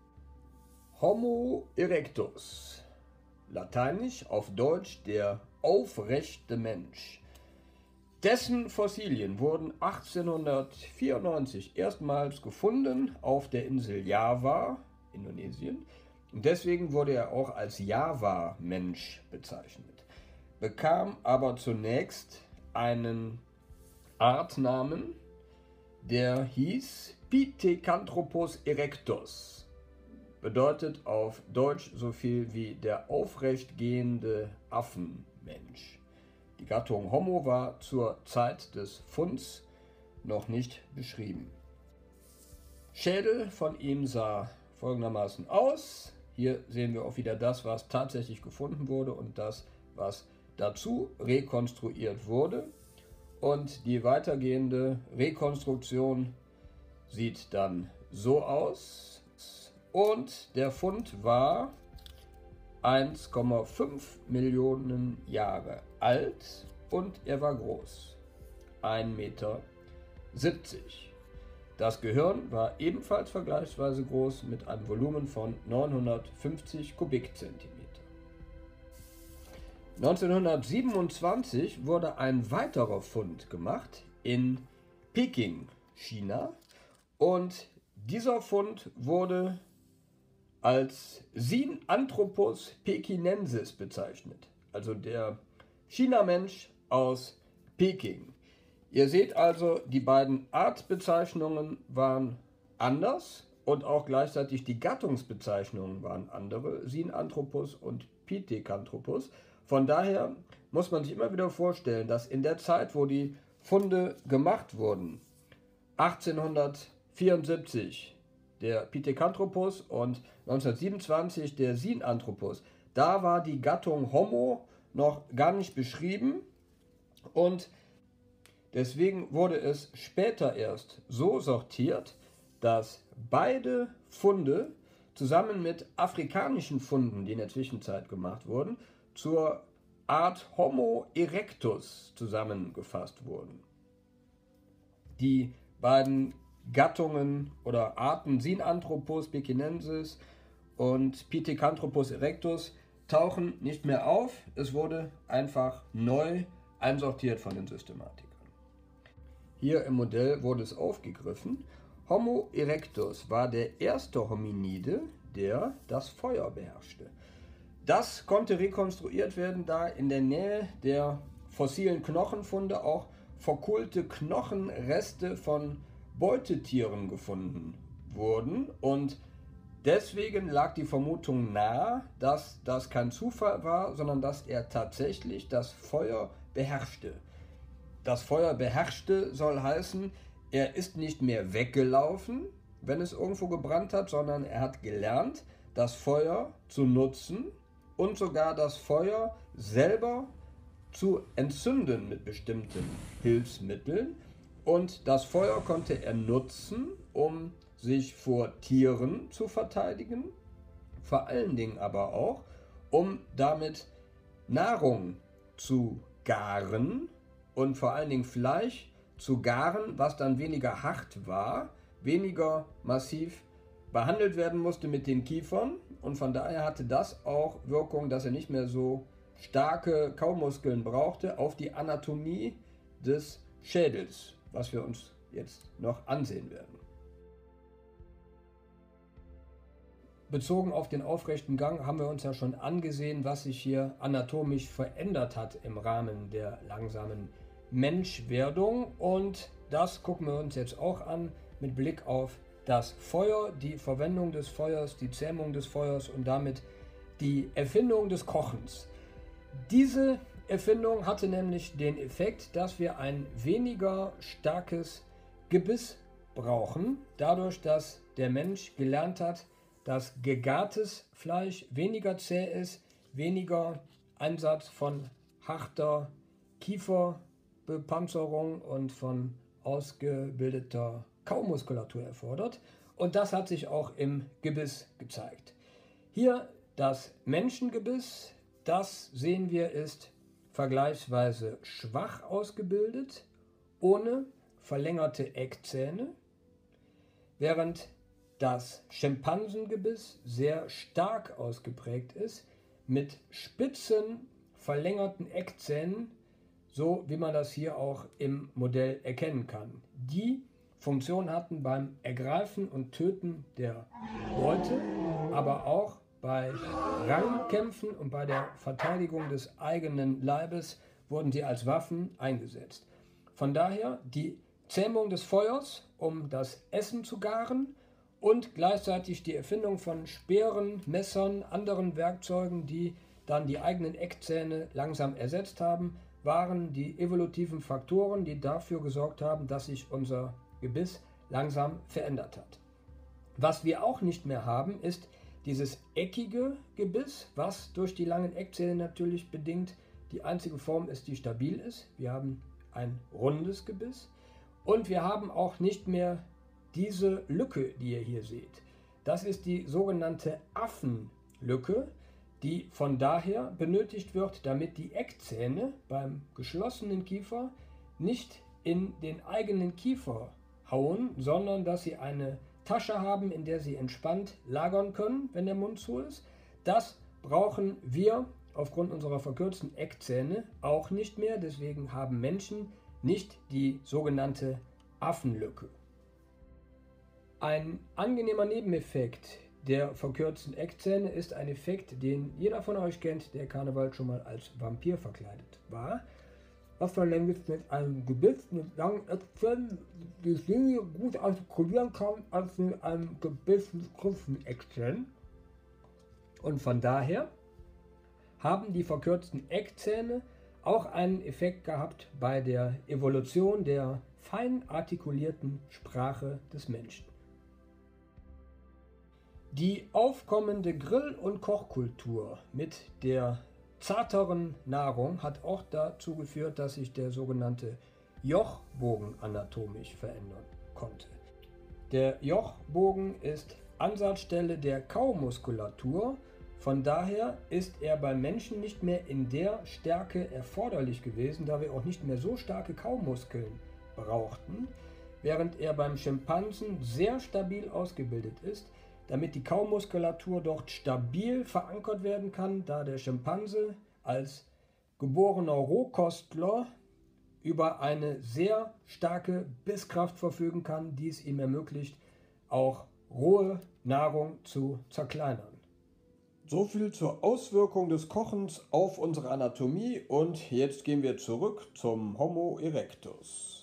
Homo erectus, lateinisch, auf Deutsch der aufrechte Mensch. Dessen Fossilien wurden 1894 erstmals gefunden auf der Insel Java, Indonesien. Und deswegen wurde er auch als Java-Mensch bezeichnet. Bekam aber zunächst einen Artnamen, der hieß Pithecanthropus erectus. Bedeutet auf Deutsch so viel wie der aufrechtgehende Affenmensch. Die Gattung Homo war zur Zeit des Funds noch nicht beschrieben. Schädel von ihm sah folgendermaßen aus. Hier sehen wir auch wieder das, was tatsächlich gefunden wurde und das, was dazu rekonstruiert wurde. Und die weitergehende Rekonstruktion sieht dann so aus. Und der Fund war 1,5 Millionen Jahre alt und er war groß, 1,70 Meter. Das Gehirn war ebenfalls vergleichsweise groß mit einem Volumen von 950 Kubikzentimeter. 1927 wurde ein weiterer Fund gemacht in Peking, China, und dieser Fund wurde als Sinanthropus pekinensis bezeichnet, also der China-Mensch aus Peking. Ihr seht also, die beiden Artbezeichnungen waren anders und auch gleichzeitig die Gattungsbezeichnungen waren andere, Sinanthropus und Pithecanthropus. Von daher muss man sich immer wieder vorstellen, dass in der Zeit, wo die Funde gemacht wurden, 1874 der Pithecanthropus und 1927 der Sinanthropus, da war die Gattung Homo noch gar nicht beschrieben und deswegen wurde es später erst so sortiert, dass beide Funde zusammen mit afrikanischen Funden, die in der Zwischenzeit gemacht wurden, zur Art Homo erectus zusammengefasst wurden. Die beiden Gattungen oder Arten Sinanthropus pekinensis und Pithecanthropus erectus tauchen nicht mehr auf. Es wurde einfach neu einsortiert von den Systematikern. Hier im Modell wurde es aufgegriffen. Homo erectus war der erste Hominide, der das Feuer beherrschte. Das konnte rekonstruiert werden, da in der Nähe der fossilen Knochenfunde auch verkohlte Knochenreste von Beutetieren gefunden wurden und deswegen lag die Vermutung nahe, dass das kein Zufall war, sondern dass er tatsächlich das Feuer beherrschte. Das Feuer beherrschte soll heißen, er ist nicht mehr weggelaufen, wenn es irgendwo gebrannt hat, sondern er hat gelernt, das Feuer zu nutzen und sogar das Feuer selber zu entzünden mit bestimmten Hilfsmitteln. Und das Feuer konnte er nutzen, um sich vor Tieren zu verteidigen, vor allen Dingen aber auch, um damit Nahrung zu garen und vor allen Dingen Fleisch zu garen, was dann weniger hart war, weniger massiv behandelt werden musste mit den Kiefern. Und von daher hatte das auch Wirkung, dass er nicht mehr so starke Kaumuskeln brauchte auf die Anatomie des Schädels, was wir uns jetzt noch ansehen werden. Bezogen auf den aufrechten Gang haben wir uns ja schon angesehen, was sich hier anatomisch verändert hat im Rahmen der langsamen Menschwerdung, und das gucken wir uns jetzt auch an mit Blick auf das Feuer, die Verwendung des Feuers, die Zähmung des Feuers und damit die Erfindung des Kochens. Diese Erfindung hatte nämlich den Effekt, dass wir ein weniger starkes Gebiss brauchen, dadurch, dass der Mensch gelernt hat, dass gegartes Fleisch weniger zäh ist, weniger Einsatz von harter Kieferbepanzerung und von ausgebildeter Kaumuskulatur erfordert. Und das hat sich auch im Gebiss gezeigt. Hier das Menschengebiss, das sehen wir, ist vergleichsweise schwach ausgebildet, ohne verlängerte Eckzähne, während das Schimpansengebiss sehr stark ausgeprägt ist, mit spitzen, verlängerten Eckzähnen, so wie man das hier auch im Modell erkennen kann. Die Funktion hatten beim Ergreifen und Töten der Beute, aber auch bei Rangkämpfen und bei der Verteidigung des eigenen Leibes wurden sie als Waffen eingesetzt. Von daher die Zähmung des Feuers, um das Essen zu garen, und gleichzeitig die Erfindung von Speeren, Messern, anderen Werkzeugen, die dann die eigenen Eckzähne langsam ersetzt haben, waren die evolutiven Faktoren, die dafür gesorgt haben, dass sich unser Gebiss langsam verändert hat. Was wir auch nicht mehr haben, ist dieses eckige Gebiss, was durch die langen Eckzähne natürlich bedingt die einzige Form ist, die stabil ist. Wir haben ein rundes Gebiss und wir haben auch nicht mehr diese Lücke, die ihr hier seht. Das ist die sogenannte Affenlücke, die von daher benötigt wird, damit die Eckzähne beim geschlossenen Kiefer nicht in den eigenen Kiefer hauen, sondern dass sie eine Tasche haben, in der sie entspannt lagern können, wenn der Mund zu ist. Das brauchen wir aufgrund unserer verkürzten Eckzähne auch nicht mehr. Deswegen haben Menschen nicht die sogenannte Affenlücke. Ein angenehmer Nebeneffekt der verkürzten Eckzähne ist ein Effekt, den jeder von euch kennt, der Karneval schon mal als Vampir verkleidet war. Was man nämlich mit einem Gebiss mit langen Eckzähnen die Linie gut artikulieren kann als mit einem Gebiss mit kurzen Eckzähnen. Und von daher haben die verkürzten Eckzähne auch einen Effekt gehabt bei der Evolution der fein artikulierten Sprache des Menschen. Die aufkommende Grill- und Kochkultur mit der zarteren Nahrung hat auch dazu geführt, dass sich der sogenannte Jochbogen anatomisch verändern konnte. Der Jochbogen ist Ansatzstelle der Kaumuskulatur, von daher ist er beim Menschen nicht mehr in der Stärke erforderlich gewesen, da wir auch nicht mehr so starke Kaumuskeln brauchten, während er beim Schimpansen sehr stabil ausgebildet ist, damit die Kaumuskulatur dort stabil verankert werden kann, da der Schimpanse als geborener Rohkostler über eine sehr starke Bisskraft verfügen kann, die es ihm ermöglicht, auch rohe Nahrung zu zerkleinern. So viel zur Auswirkung des Kochens auf unsere Anatomie, und jetzt gehen wir zurück zum Homo erectus.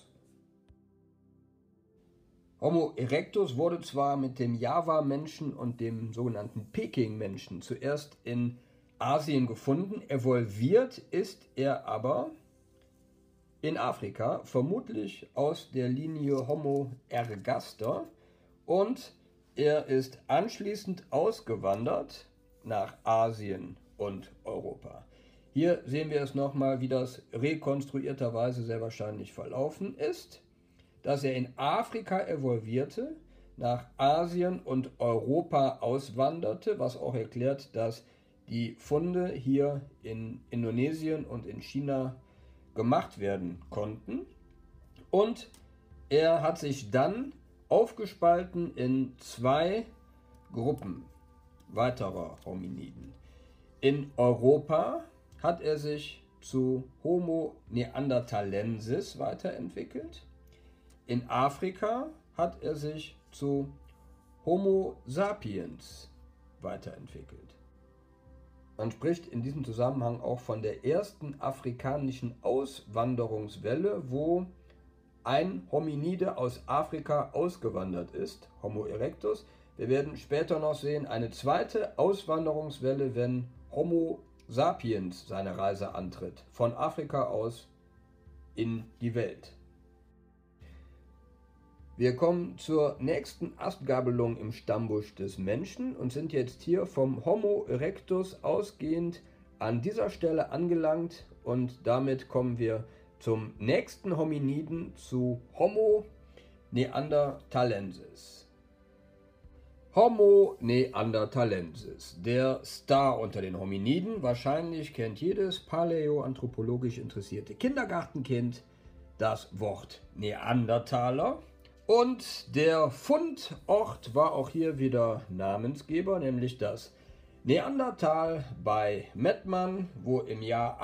Homo erectus wurde zwar mit dem Java-Menschen und dem sogenannten Peking-Menschen zuerst in Asien gefunden, evolviert ist er aber in Afrika, vermutlich aus der Linie Homo ergaster, und er ist anschließend ausgewandert nach Asien und Europa. Hier sehen wir es nochmal, wie das rekonstruierterweise sehr wahrscheinlich verlaufen ist, dass er in Afrika evolvierte, nach Asien und Europa auswanderte, was auch erklärt, dass die Funde hier in Indonesien und in China gemacht werden konnten. Und er hat sich dann aufgespalten in zwei Gruppen weiterer Hominiden. In Europa hat er sich zu Homo neanderthalensis weiterentwickelt. In Afrika hat er sich zu Homo sapiens weiterentwickelt. Man spricht in diesem Zusammenhang auch von der ersten afrikanischen Auswanderungswelle, wo ein Hominide aus Afrika ausgewandert ist, Homo erectus. Wir werden später noch sehen, eine zweite Auswanderungswelle, wenn Homo sapiens seine Reise antritt, von Afrika aus in die Welt. Wir kommen zur nächsten Astgabelung im Stammbusch des Menschen und sind jetzt hier vom Homo erectus ausgehend an dieser Stelle angelangt und damit kommen wir zum nächsten Hominiden, zu Homo neanderthalensis. Homo neanderthalensis, der Star unter den Hominiden. Wahrscheinlich kennt jedes paläoanthropologisch interessierte Kindergartenkind das Wort Neandertaler. Und der Fundort war auch hier wieder Namensgeber, nämlich das Neandertal bei Mettmann, wo im Jahr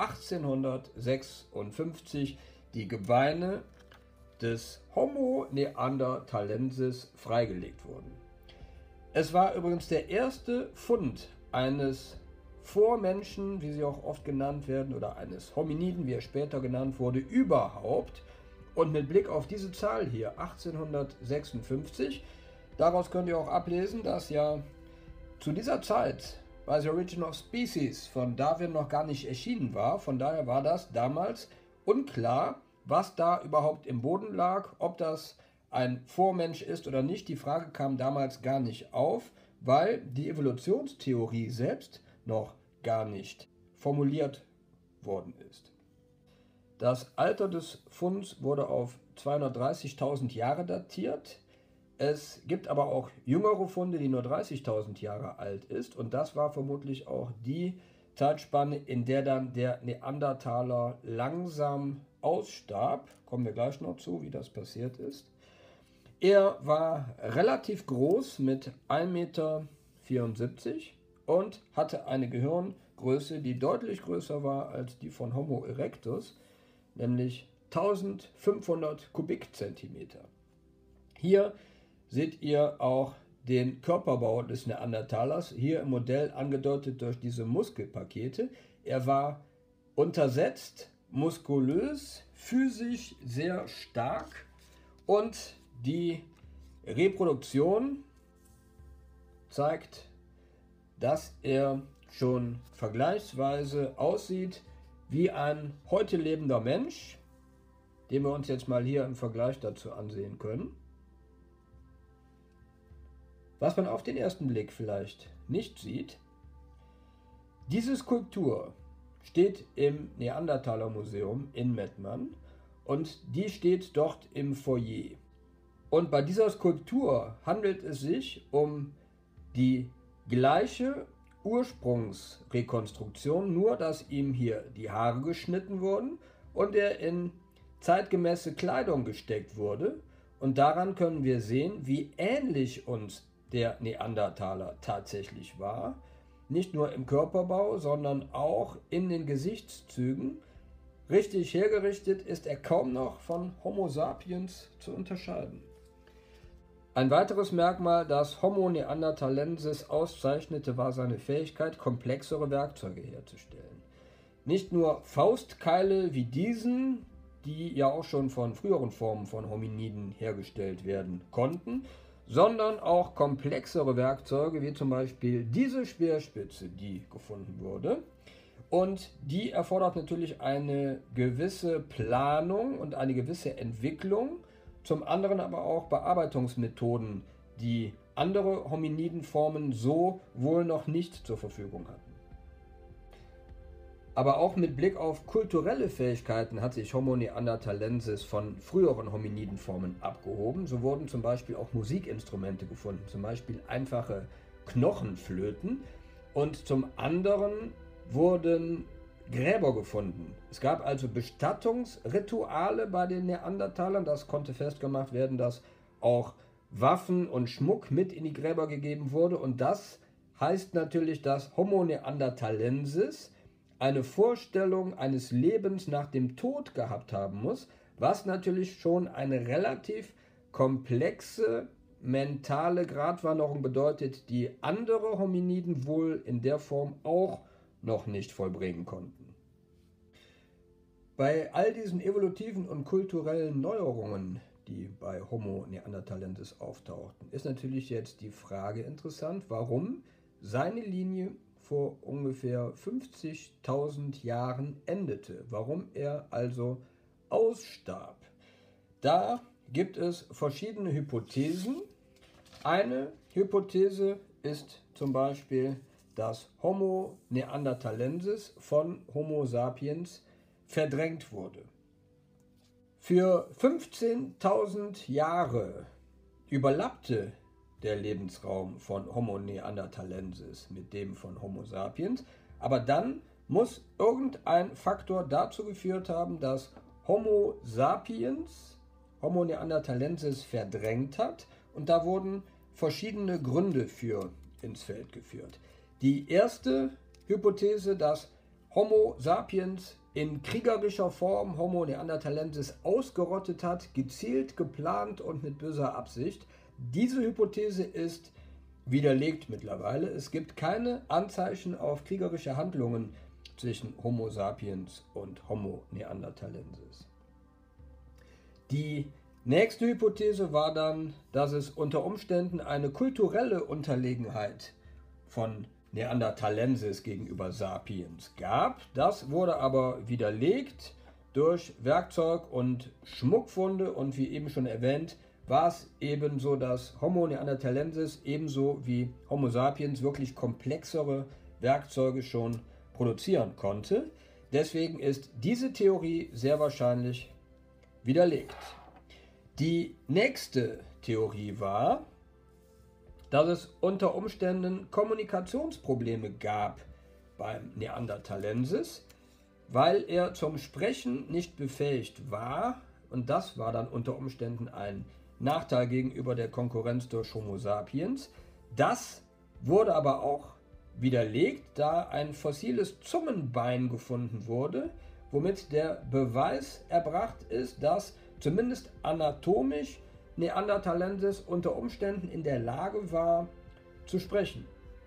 1856 die Gebeine des Homo neanderthalensis freigelegt wurden. Es war übrigens der erste Fund eines Vormenschen, wie sie auch oft genannt werden, oder eines Hominiden, wie er später genannt wurde, überhaupt. Und mit Blick auf diese Zahl hier, 1856, daraus könnt ihr auch ablesen, dass ja zu dieser Zeit bei The Origin of Species von Darwin noch gar nicht erschienen war. Von daher war das damals unklar, was da überhaupt im Boden lag, ob das ein Vormensch ist oder nicht. Die Frage kam damals gar nicht auf, weil die Evolutionstheorie selbst noch gar nicht formuliert worden ist. Das Alter des Funds wurde auf 230.000 Jahre datiert. Es gibt aber auch jüngere Funde, die nur 30.000 Jahre alt ist. Und das war vermutlich auch die Zeitspanne, in der dann der Neandertaler langsam ausstarb. Kommen wir gleich noch zu, wie das passiert ist. Er war relativ groß mit 1,74 Meter und hatte eine Gehirngröße, die deutlich größer war als die von Homo erectus, nämlich 1500 Kubikzentimeter. Hier seht ihr auch den Körperbau des Neandertalers, hier im Modell angedeutet durch diese Muskelpakete. Er war untersetzt, muskulös, physisch sehr stark und die Reproduktion zeigt, dass er schon vergleichsweise aussieht wie ein heute lebender Mensch, den wir uns jetzt mal hier im Vergleich dazu ansehen können. Was man auf den ersten Blick vielleicht nicht sieht, diese Skulptur steht im Neandertaler Museum in Mettmann und die steht dort im Foyer. Und bei dieser Skulptur handelt es sich um die gleiche Ursprungsrekonstruktion, nur dass ihm hier die Haare geschnitten wurden und er in zeitgemäße Kleidung gesteckt wurde. Und daran können wir sehen, wie ähnlich uns der Neandertaler tatsächlich war. Nicht nur im Körperbau, sondern auch in den Gesichtszügen. Richtig hergerichtet ist er kaum noch von Homo sapiens zu unterscheiden. Ein weiteres Merkmal, das Homo neanderthalensis auszeichnete, war seine Fähigkeit, komplexere Werkzeuge herzustellen. Nicht nur Faustkeile wie diesen, die ja auch schon von früheren Formen von Hominiden hergestellt werden konnten, sondern auch komplexere Werkzeuge, wie zum Beispiel diese Speerspitze, die gefunden wurde. Und die erfordert natürlich eine gewisse Planung und eine gewisse Entwicklung, zum anderen aber auch Bearbeitungsmethoden, die andere Hominidenformen so wohl noch nicht zur Verfügung hatten. Aber auch mit Blick auf kulturelle Fähigkeiten hat sich Homo neanderthalensis von früheren Hominidenformen abgehoben. So wurden zum Beispiel auch Musikinstrumente gefunden, zum Beispiel einfache Knochenflöten. Und zum anderen wurden Gräber gefunden. Es gab also Bestattungsrituale bei den Neandertalern. Das konnte festgemacht werden, dass auch Waffen und Schmuck mit in die Gräber gegeben wurde. Und das heißt natürlich, dass Homo neanderthalensis eine Vorstellung eines Lebens nach dem Tod gehabt haben muss, was natürlich schon eine relativ komplexe mentale Gratwanderung bedeutet, die andere Hominiden wohl in der Form auch noch nicht vollbringen konnten. Bei all diesen evolutiven und kulturellen Neuerungen, die bei Homo neanderthalensis auftauchten, ist natürlich jetzt die Frage interessant, warum seine Linie vor ungefähr 50.000 Jahren endete, warum er also ausstarb. Da gibt es verschiedene Hypothesen. Eine Hypothese ist zum Beispiel, dass Homo neanderthalensis von Homo sapiens verdrängt wurde. Für 15.000 Jahre überlappte der Lebensraum von Homo neanderthalensis mit dem von Homo sapiens, aber dann muss irgendein Faktor dazu geführt haben, dass Homo sapiens Homo neanderthalensis verdrängt hat, und da wurden verschiedene Gründe für ins Feld geführt. Die erste Hypothese, dass Homo sapiens in kriegerischer Form Homo neanderthalensis ausgerottet hat, gezielt, geplant und mit böser Absicht. Diese Hypothese ist widerlegt mittlerweile. Es gibt keine Anzeichen auf kriegerische Handlungen zwischen Homo sapiens und Homo neanderthalensis. Die nächste Hypothese war dann, dass es unter Umständen eine kulturelle Unterlegenheit von Neanderthalensis gegenüber Sapiens gab. Das wurde aber widerlegt durch Werkzeug- und Schmuckfunde, und wie eben schon erwähnt, war es eben so, dass Homo neanderthalensis ebenso wie Homo sapiens wirklich komplexere Werkzeuge schon produzieren konnte. Deswegen ist diese Theorie sehr wahrscheinlich widerlegt. Die nächste Theorie war, dass es unter Umständen Kommunikationsprobleme gab beim Neanderthalensis, weil er zum Sprechen nicht befähigt war, und das war dann unter Umständen ein Nachteil gegenüber der Konkurrenz durch Homo sapiens. Das wurde aber auch widerlegt, da ein fossiles Zungenbein gefunden wurde, womit der Beweis erbracht ist, dass zumindest anatomisch Neanderthalensis unter Umständen in der Lage war, zu sprechen.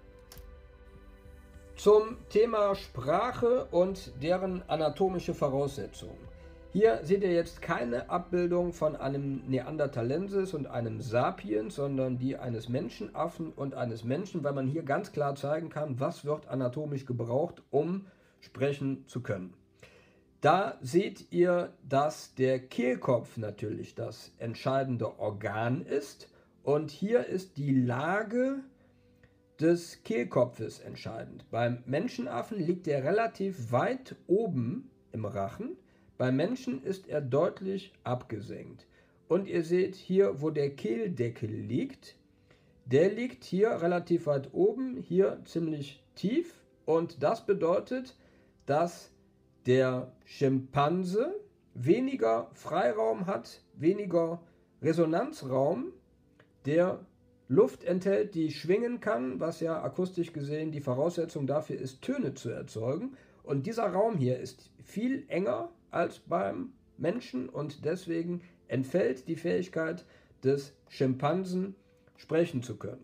Zum Thema Sprache und deren anatomische Voraussetzungen. Hier seht ihr jetzt keine Abbildung von einem Neanderthalensis und einem Sapiens, sondern die eines Menschenaffen und eines Menschen, weil man hier ganz klar zeigen kann, was wird anatomisch gebraucht, um sprechen zu können. Da seht ihr, dass der Kehlkopf natürlich das entscheidende Organ ist, und hier ist die Lage des Kehlkopfes entscheidend. Beim Menschenaffen liegt er relativ weit oben im Rachen, beim Menschen ist er deutlich abgesenkt. Und ihr seht hier, wo der Kehldeckel liegt, der liegt hier relativ weit oben, hier ziemlich tief, und das bedeutet, dass der Schimpanse weniger Freiraum hat, weniger Resonanzraum, der Luft enthält, die schwingen kann, was ja akustisch gesehen die Voraussetzung dafür ist, Töne zu erzeugen. Und dieser Raum hier ist viel enger als beim Menschen, und deswegen entfällt die Fähigkeit des Schimpansen, sprechen zu können.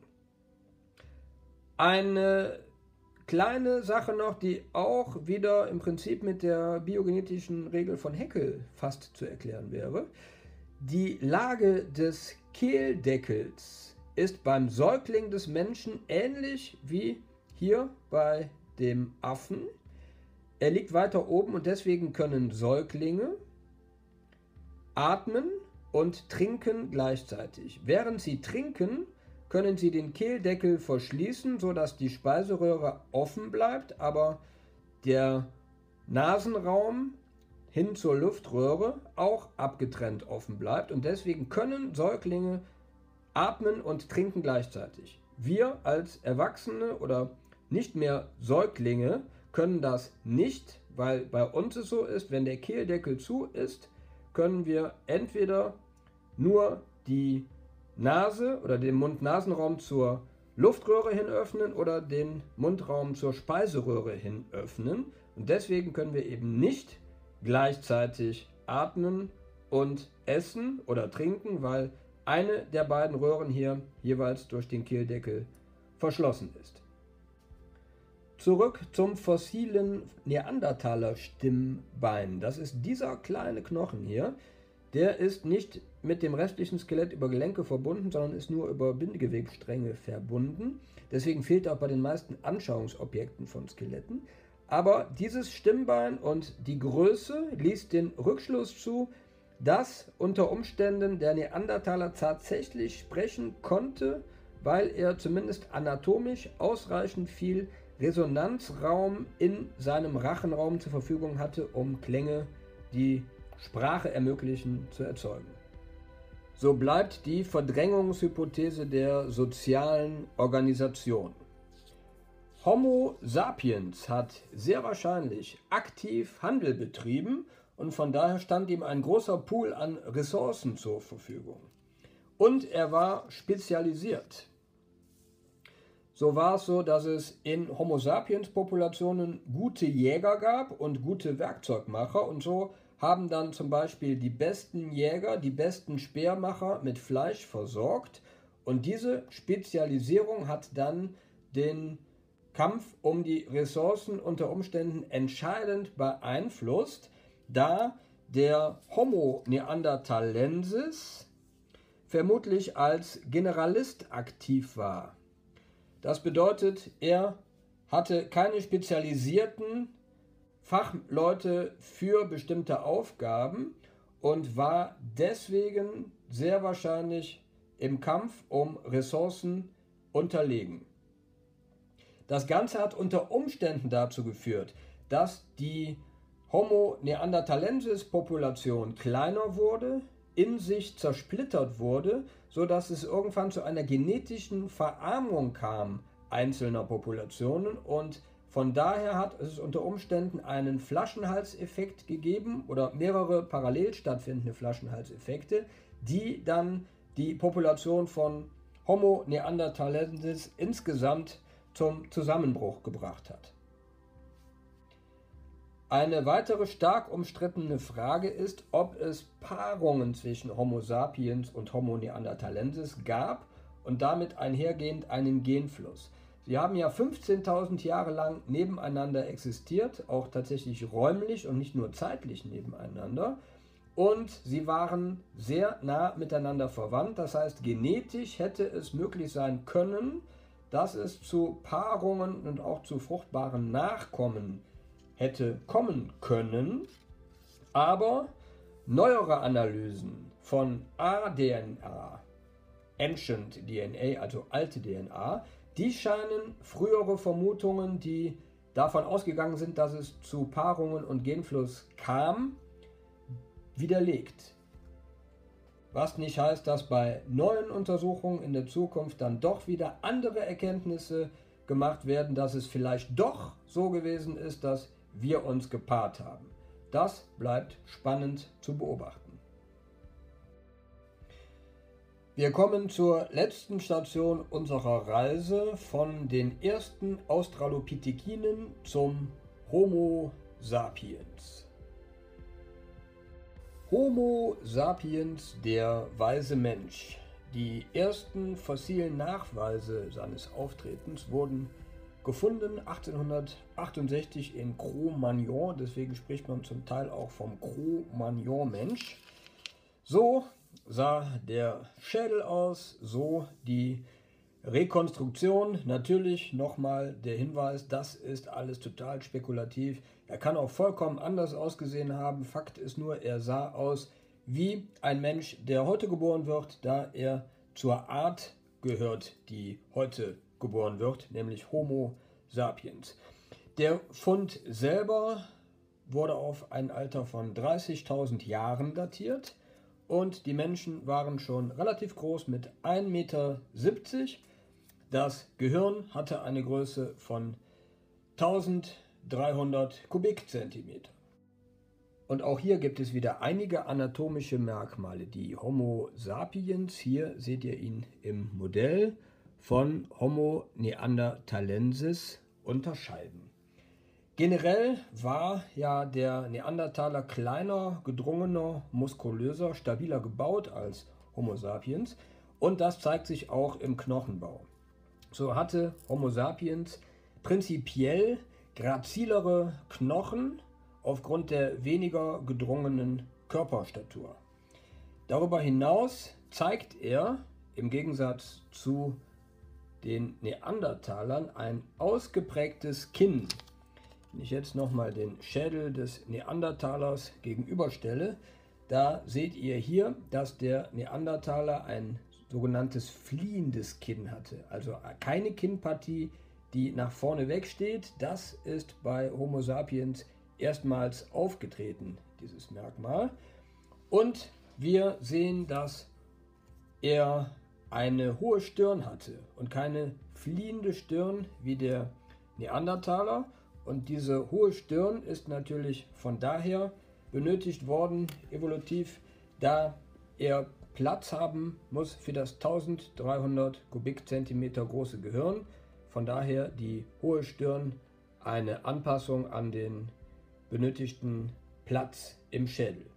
Eine kleine Sache noch, die auch wieder im Prinzip mit der biogenetischen Regel von Haeckel fast zu erklären wäre. Die Lage des Kehldeckels ist beim Säugling des Menschen ähnlich wie hier bei dem Affen. Er liegt weiter oben, und deswegen können Säuglinge atmen und trinken gleichzeitig. Während sie trinken, können sie den Kehldeckel verschließen, sodass die Speiseröhre offen bleibt, aber der Nasenraum hin zur Luftröhre auch abgetrennt offen bleibt, und deswegen können Säuglinge atmen und trinken gleichzeitig. Wir als Erwachsene oder nicht mehr Säuglinge können das nicht, weil bei uns es so ist, wenn der Kehldeckel zu ist, können wir entweder nur die Nase oder den Mund-Nasen-Raum zur Luftröhre hin öffnen oder den Mundraum zur Speiseröhre hin öffnen. Und deswegen können wir eben nicht gleichzeitig atmen und essen oder trinken, weil eine der beiden Röhren hier jeweils durch den Kehldeckel verschlossen ist. zurück zum fossilen Neandertaler-Stimmbein. Das ist dieser kleine Knochen hier. Der ist nicht mit dem restlichen Skelett über Gelenke verbunden, sondern ist nur über Bindegewebsstränge verbunden. Deswegen fehlt er auch bei den meisten Anschauungsobjekten von Skeletten. Aber dieses Stimmbein und die Größe ließ den Rückschluss zu, dass unter Umständen der Neandertaler tatsächlich sprechen konnte, weil er zumindest anatomisch ausreichend viel Resonanzraum in seinem Rachenraum zur Verfügung hatte, um Klänge, die Sprache ermöglichen, zu erzeugen. So bleibt die Verdrängungshypothese der sozialen Organisation. Homo sapiens hat sehr wahrscheinlich aktiv Handel betrieben und von daher stand ihm ein großer Pool an Ressourcen zur Verfügung. Und er war spezialisiert. So war es so, dass es in Homo sapiens Populationen gute Jäger gab und gute Werkzeugmacher, und so haben dann zum Beispiel die besten Jäger, die besten Speermacher mit Fleisch versorgt, und diese Spezialisierung hat dann den Kampf um die Ressourcen unter Umständen entscheidend beeinflusst, da der Homo neanderthalensis vermutlich als Generalist aktiv war. Das bedeutet, er hatte keine spezialisierten Fachleute für bestimmte Aufgaben und war deswegen sehr wahrscheinlich im Kampf um Ressourcen unterlegen. Das Ganze hat unter Umständen dazu geführt, dass die Homo neanderthalensis Population kleiner wurde, in sich zersplittert wurde, sodass es irgendwann zu einer genetischen Verarmung kam einzelner Populationen, und von daher hat es unter Umständen einen Flaschenhalseffekt gegeben oder mehrere parallel stattfindende Flaschenhalseffekte, die dann die Population von Homo neanderthalensis insgesamt zum Zusammenbruch gebracht hat. Eine weitere stark umstrittene Frage ist, ob es Paarungen zwischen Homo sapiens und Homo neanderthalensis gab und damit einhergehend einen Genfluss. Sie haben ja 15.000 Jahre lang nebeneinander existiert, auch tatsächlich räumlich und nicht nur zeitlich nebeneinander. Und sie waren sehr nah miteinander verwandt. Das heißt, genetisch hätte es möglich sein können, dass es zu Paarungen und auch zu fruchtbaren Nachkommen hätte kommen können, aber neuere Analysen von A-DNA, Ancient DNA, also alte DNA, die scheinen frühere Vermutungen, die davon ausgegangen sind, dass es zu Paarungen und Genfluss kam, widerlegt. Was nicht heißt, dass bei neuen Untersuchungen in der Zukunft dann doch wieder andere Erkenntnisse gemacht werden, dass es vielleicht doch so gewesen ist, dass wir uns gepaart haben. Das bleibt spannend zu beobachten. Wir kommen zur letzten Station unserer Reise von den ersten Australopithekinen zum Homo sapiens. Homo sapiens, der weise Mensch. Die ersten fossilen Nachweise seines Auftretens wurden gefunden 1868 in Cro-Magnon, deswegen spricht man zum Teil auch vom Cro-Magnon-Mensch. So sah der Schädel aus, so die Rekonstruktion. Natürlich nochmal der Hinweis, das ist alles total spekulativ. Er kann auch vollkommen anders ausgesehen haben. Fakt ist nur, er sah aus wie ein Mensch, der heute geboren wird, da er zur Art gehört, die heute geboren wird, nämlich Homo sapiens. Der Fund selber wurde auf ein Alter von 30.000 Jahren datiert und die Menschen waren schon relativ groß mit 1,70 Meter. Das Gehirn hatte eine Größe von 1300 Kubikzentimeter. Und auch hier gibt es wieder einige anatomische Merkmale, die Homo sapiens, hier seht ihr ihn im Modell, von Homo neanderthalensis unterscheiden. Generell war ja der Neandertaler kleiner, gedrungener, muskulöser, stabiler gebaut als Homo sapiens, und das zeigt sich auch im Knochenbau. So hatte Homo sapiens prinzipiell grazilere Knochen aufgrund der weniger gedrungenen Körperstatur. Darüber hinaus zeigt er im Gegensatz zu den Neandertalern ein ausgeprägtes Kinn. Wenn ich jetzt nochmal den Schädel des Neandertalers gegenüberstelle, da seht ihr hier, dass der Neandertaler ein sogenanntes fliehendes Kinn hatte. Also keine Kinnpartie, die nach vorne wegsteht. Das ist bei Homo sapiens erstmals aufgetreten, dieses Merkmal. Und wir sehen, dass er eine hohe Stirn hatte und keine fliehende Stirn wie der Neandertaler. Und diese hohe Stirn ist natürlich von daher benötigt worden, evolutiv, da er Platz haben muss für das 1300 Kubikzentimeter große Gehirn. Von daher die hohe Stirn eine Anpassung an den benötigten Platz im Schädel.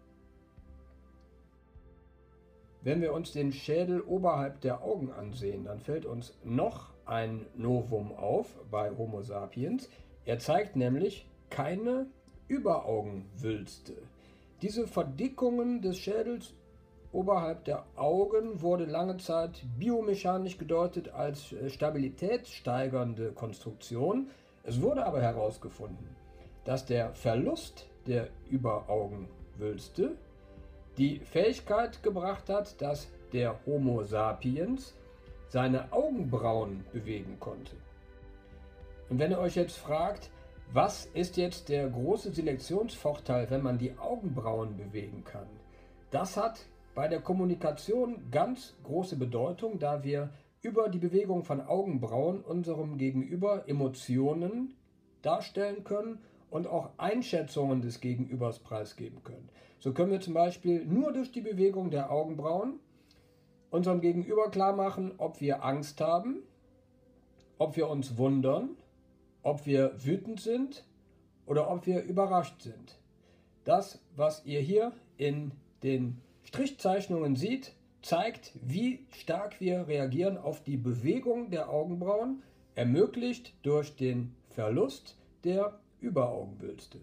Wenn wir uns den Schädel oberhalb der Augen ansehen, dann fällt uns noch ein Novum auf bei Homo sapiens. Er zeigt nämlich keine Überaugenwülste. Diese Verdickungen des Schädels oberhalb der Augen wurde lange Zeit biomechanisch gedeutet als stabilitätssteigernde Konstruktion. Es wurde aber herausgefunden, dass der Verlust der Überaugenwülste die Fähigkeit gebracht hat, dass der Homo sapiens seine Augenbrauen bewegen konnte. Und wenn ihr euch jetzt fragt, was ist jetzt der große Selektionsvorteil, wenn man die Augenbrauen bewegen kann? Das hat bei der Kommunikation ganz große Bedeutung, da wir über die Bewegung von Augenbrauen unserem Gegenüber Emotionen darstellen können und auch Einschätzungen des Gegenübers preisgeben können. So können wir zum Beispiel nur durch die Bewegung der Augenbrauen unserem Gegenüber klar machen, ob wir Angst haben, ob wir uns wundern, ob wir wütend sind oder ob wir überrascht sind. Das, was ihr hier in den Strichzeichnungen seht, zeigt, wie stark wir reagieren auf die Bewegung der Augenbrauen, ermöglicht durch den Verlust der Überaugenwülste.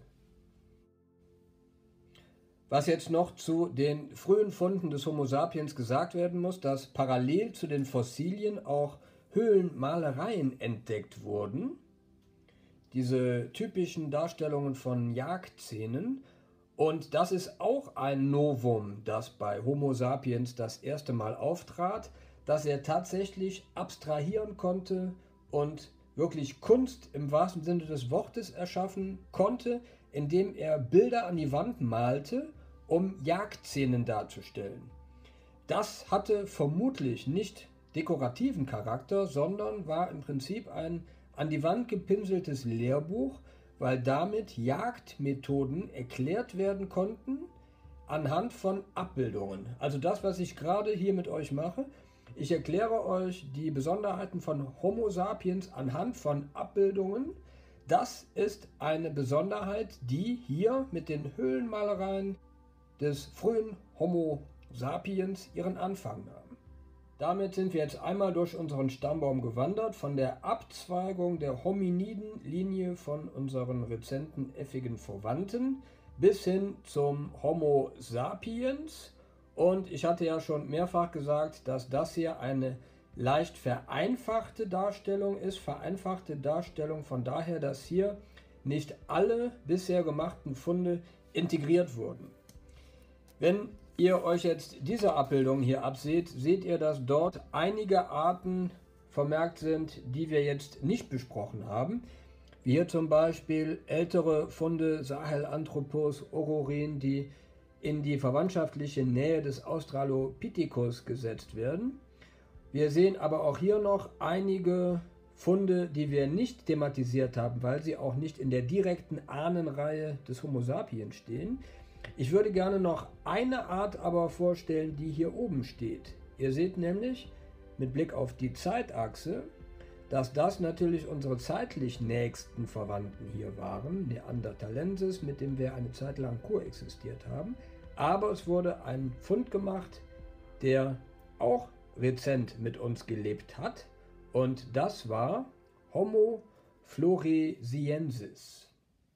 Was jetzt noch zu den frühen Funden des Homo sapiens gesagt werden muss, dass parallel zu den Fossilien auch Höhlenmalereien entdeckt wurden. Diese typischen Darstellungen von Jagdszenen. Und das ist auch ein Novum, das bei Homo sapiens das erste Mal auftrat, dass er tatsächlich abstrahieren konnte und wirklich Kunst im wahrsten Sinne des Wortes erschaffen konnte, indem er Bilder an die Wand malte, um Jagdszenen darzustellen. Das hatte vermutlich nicht dekorativen Charakter, sondern war im Prinzip ein an die Wand gepinseltes Lehrbuch, weil damit Jagdmethoden erklärt werden konnten anhand von Abbildungen. Also das, was ich gerade hier mit euch mache, ich erkläre euch die Besonderheiten von Homo sapiens anhand von Abbildungen. Das ist eine Besonderheit, die hier mit den Höhlenmalereien des frühen Homo sapiens ihren Anfang nahm. Damit sind wir jetzt einmal durch unseren Stammbaum gewandert, von der Abzweigung der Hominiden-Linie von unseren rezenten effigen Verwandten bis hin zum Homo sapiens. Und ich hatte ja schon mehrfach gesagt, dass das hier eine leicht vereinfachte Darstellung ist. Vereinfachte Darstellung von daher, dass hier nicht alle bisher gemachten Funde integriert wurden. Wenn ihr euch jetzt diese Abbildung hier abseht, seht ihr, dass dort einige Arten vermerkt sind, die wir jetzt nicht besprochen haben. Wie hier zum Beispiel ältere Funde Sahelanthropus ororin, die in die verwandtschaftliche Nähe des Australopithecus gesetzt werden. Wir sehen aber auch hier noch einige Funde, die wir nicht thematisiert haben, weil sie auch nicht in der direkten Ahnenreihe des Homo sapiens stehen. Ich würde gerne noch eine Art aber vorstellen, die hier oben steht. Ihr seht nämlich mit Blick auf die Zeitachse, dass das natürlich unsere zeitlich nächsten Verwandten hier waren, Neanderthalensis, mit dem wir eine Zeit lang koexistiert haben. Aber es wurde ein Fund gemacht, der auch rezent mit uns gelebt hat. Und das war Homo floresiensis.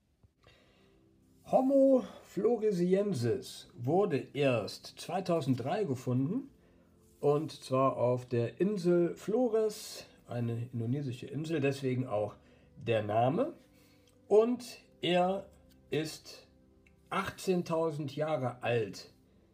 Homo floresiensis wurde erst 2003 gefunden, und zwar auf der Insel Flores, eine indonesische Insel, deswegen auch der Name. Und er ist 18.000 Jahre alt,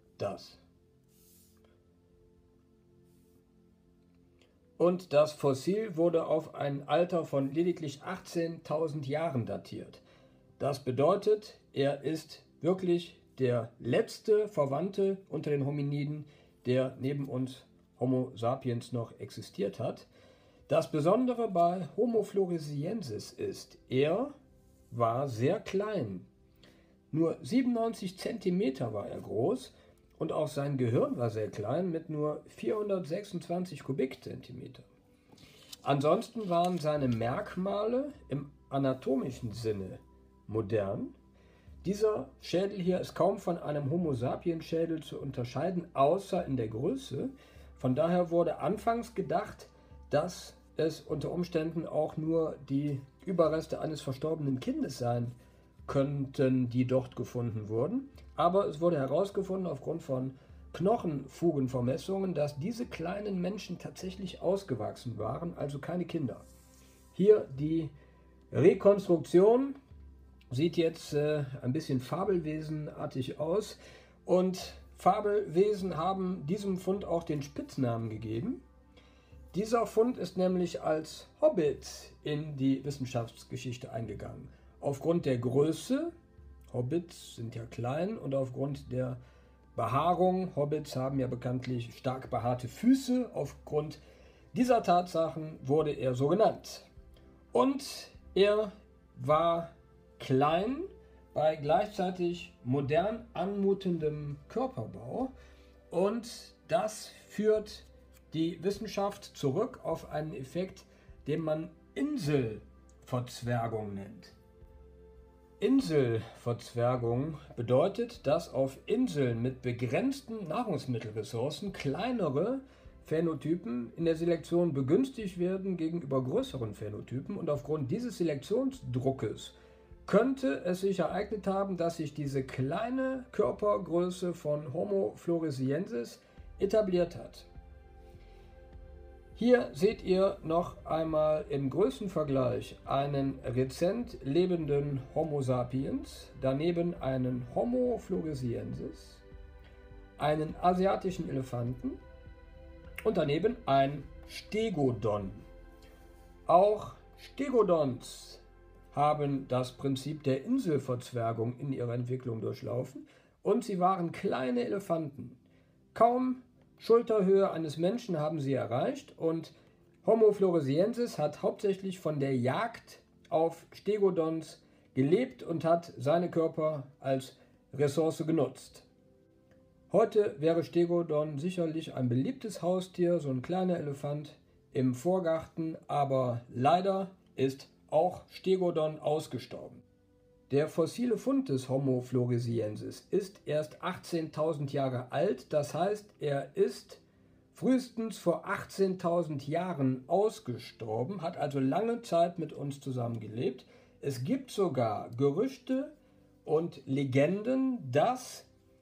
Und das Fossil wurde auf ein Alter von lediglich 18.000 Jahren datiert. Das bedeutet, er ist wirklich der letzte Verwandte unter den Hominiden, der neben uns Homo sapiens noch existiert hat. Das Besondere bei Homo floresiensis ist, er war sehr klein. Nur 97 cm war er groß und auch sein Gehirn war sehr klein mit nur 426 Kubikzentimeter. Ansonsten waren seine Merkmale im anatomischen Sinne modern. Dieser Schädel hier ist kaum von einem Homo sapiens Schädel zu unterscheiden, außer in der Größe. Von daher wurde anfangs gedacht, dass es unter Umständen auch nur die Überreste eines verstorbenen Kindes sein könnten, die dort gefunden wurden. Aber es wurde herausgefunden aufgrund von Knochenfugenvermessungen, dass diese kleinen Menschen tatsächlich ausgewachsen waren, also keine Kinder. Hier die Rekonstruktion sieht jetzt ein bisschen fabelwesenartig aus, und Fabelwesen haben diesem Fund auch den Spitznamen gegeben. Dieser Fund ist nämlich als Hobbit in die Wissenschaftsgeschichte eingegangen. Aufgrund der Größe, Hobbits sind ja klein, und aufgrund der Behaarung, Hobbits haben ja bekanntlich stark behaarte Füße, aufgrund dieser Tatsachen wurde er so genannt. Und er war klein bei gleichzeitig modern anmutendem Körperbau, und das führt die Wissenschaft zurück auf einen Effekt, den man Inselverzwergung nennt. Inselverzwergung bedeutet, dass auf Inseln mit begrenzten Nahrungsmittelressourcen kleinere Phänotypen in der Selektion begünstigt werden gegenüber größeren Phänotypen, und aufgrund dieses Selektionsdruckes könnte es sich ereignet haben, dass sich diese kleine Körpergröße von Homo floresiensis etabliert hat. Hier seht ihr noch einmal im Größenvergleich einen rezent lebenden Homo sapiens, daneben einen Homo floresiensis, einen asiatischen Elefanten und daneben ein Stegodon. Auch Stegodons haben das Prinzip der Inselverzwergung in ihrer Entwicklung durchlaufen, und sie waren kleine Elefanten. Kaum Schulterhöhe eines Menschen haben sie erreicht, und Homo floresiensis hat hauptsächlich von der Jagd auf Stegodons gelebt und hat seine Körper als Ressource genutzt. Heute wäre Stegodon sicherlich ein beliebtes Haustier, so ein kleiner Elefant im Vorgarten, aber leider ist auch Stegodon ausgestorben. Der fossile Fund des Homo floresiensis ist erst 18.000 Jahre alt, das heißt, er ist frühestens vor 18.000 Jahren ausgestorben, hat also lange Zeit mit uns zusammengelebt. Es gibt sogar Gerüchte und Legenden, dass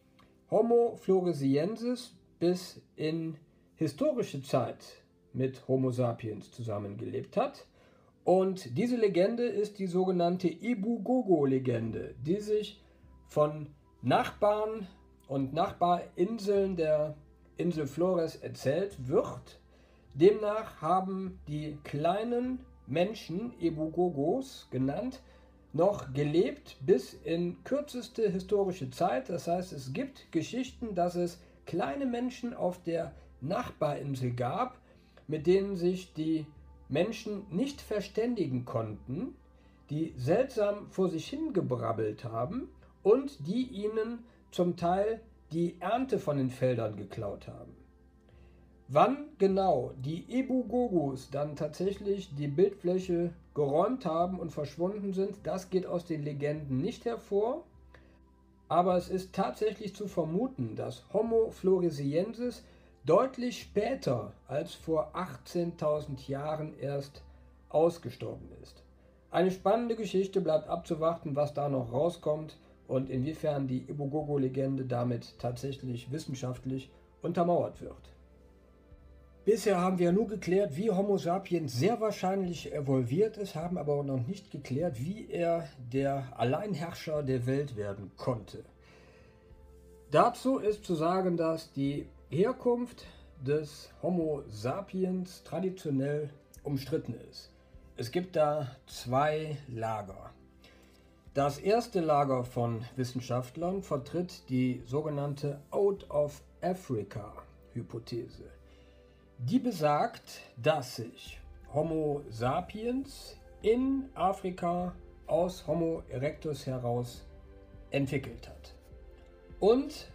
Homo floresiensis bis in historische Zeit mit Homo sapiens zusammengelebt hat. Und diese Legende ist die sogenannte Ibu-Gogo-Legende, die sich von Nachbarn und Nachbarinseln der Insel Flores erzählt wird. Demnach haben die kleinen Menschen, Ibu-Gogos genannt, noch gelebt bis in kürzeste historische Zeit. Das heißt, es gibt Geschichten, dass es kleine Menschen auf der Nachbarinsel gab, mit denen sich die Menschen nicht verständigen konnten, die seltsam vor sich hingebrabbelt haben und die ihnen zum Teil die Ernte von den Feldern geklaut haben. Wann genau die Ibu-Gogos dann tatsächlich die Bildfläche geräumt haben und verschwunden sind, das geht aus den Legenden nicht hervor, aber es ist tatsächlich zu vermuten, dass Homo floresiensis deutlich später als vor 18.000 Jahren erst ausgestorben ist. Eine spannende Geschichte, bleibt abzuwarten, was da noch rauskommt und inwiefern die Ibogogo-Legende damit tatsächlich wissenschaftlich untermauert wird. Bisher haben wir nur geklärt, wie Homo sapiens sehr wahrscheinlich evolviert ist, haben aber noch nicht geklärt, wie er der Alleinherrscher der Welt werden konnte. Dazu ist zu sagen, dass die Herkunft des Homo sapiens traditionell umstritten ist. Es gibt da zwei Lager. Das erste Lager von Wissenschaftlern vertritt die sogenannte Out of Africa-Hypothese. Die besagt, dass sich Homo sapiens in Afrika aus Homo erectus heraus entwickelt hat. Und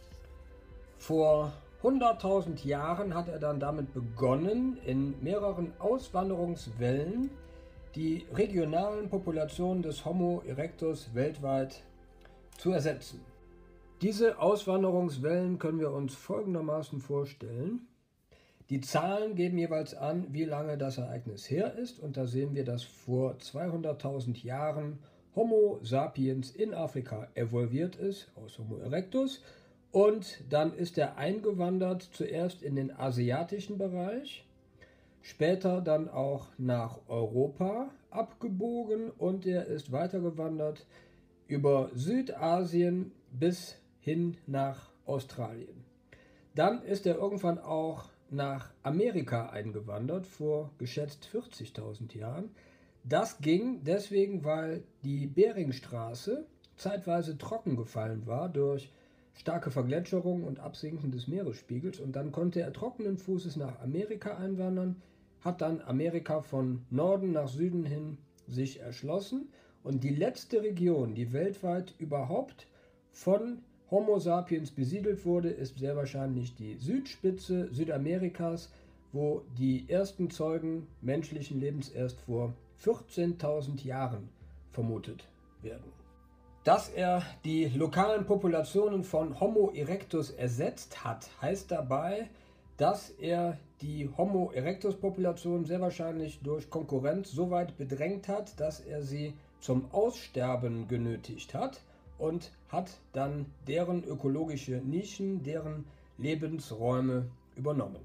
vor 100.000 Jahren hat er dann damit begonnen, in mehreren Auswanderungswellen die regionalen Populationen des Homo erectus weltweit zu ersetzen. Diese Auswanderungswellen können wir uns folgendermaßen vorstellen. Die Zahlen geben jeweils an, wie lange das Ereignis her ist, und da sehen wir, dass vor 200.000 Jahren Homo sapiens in Afrika evolviert ist, aus Homo erectus, und dann ist er eingewandert, zuerst in den asiatischen Bereich, später dann auch nach Europa abgebogen und er ist weitergewandert über Südasien bis hin nach Australien. Dann ist er irgendwann auch nach Amerika eingewandert, vor geschätzt 40.000 Jahren. Das ging deswegen, weil die Beringstraße zeitweise trocken gefallen war durch starke Vergletscherung und Absinken des Meeresspiegels, und dann konnte er trockenen Fußes nach Amerika einwandern, hat dann Amerika von Norden nach Süden hin sich erschlossen, und die letzte Region, die weltweit überhaupt von Homo sapiens besiedelt wurde, ist sehr wahrscheinlich die Südspitze Südamerikas, wo die ersten Zeugen menschlichen Lebens erst vor 14.000 Jahren vermutet werden. Dass er die lokalen Populationen von Homo erectus ersetzt hat, heißt dabei, dass er die Homo erectus Population sehr wahrscheinlich durch Konkurrenz so weit bedrängt hat, dass er sie zum Aussterben genötigt hat und hat dann deren ökologische Nischen, deren Lebensräume übernommen.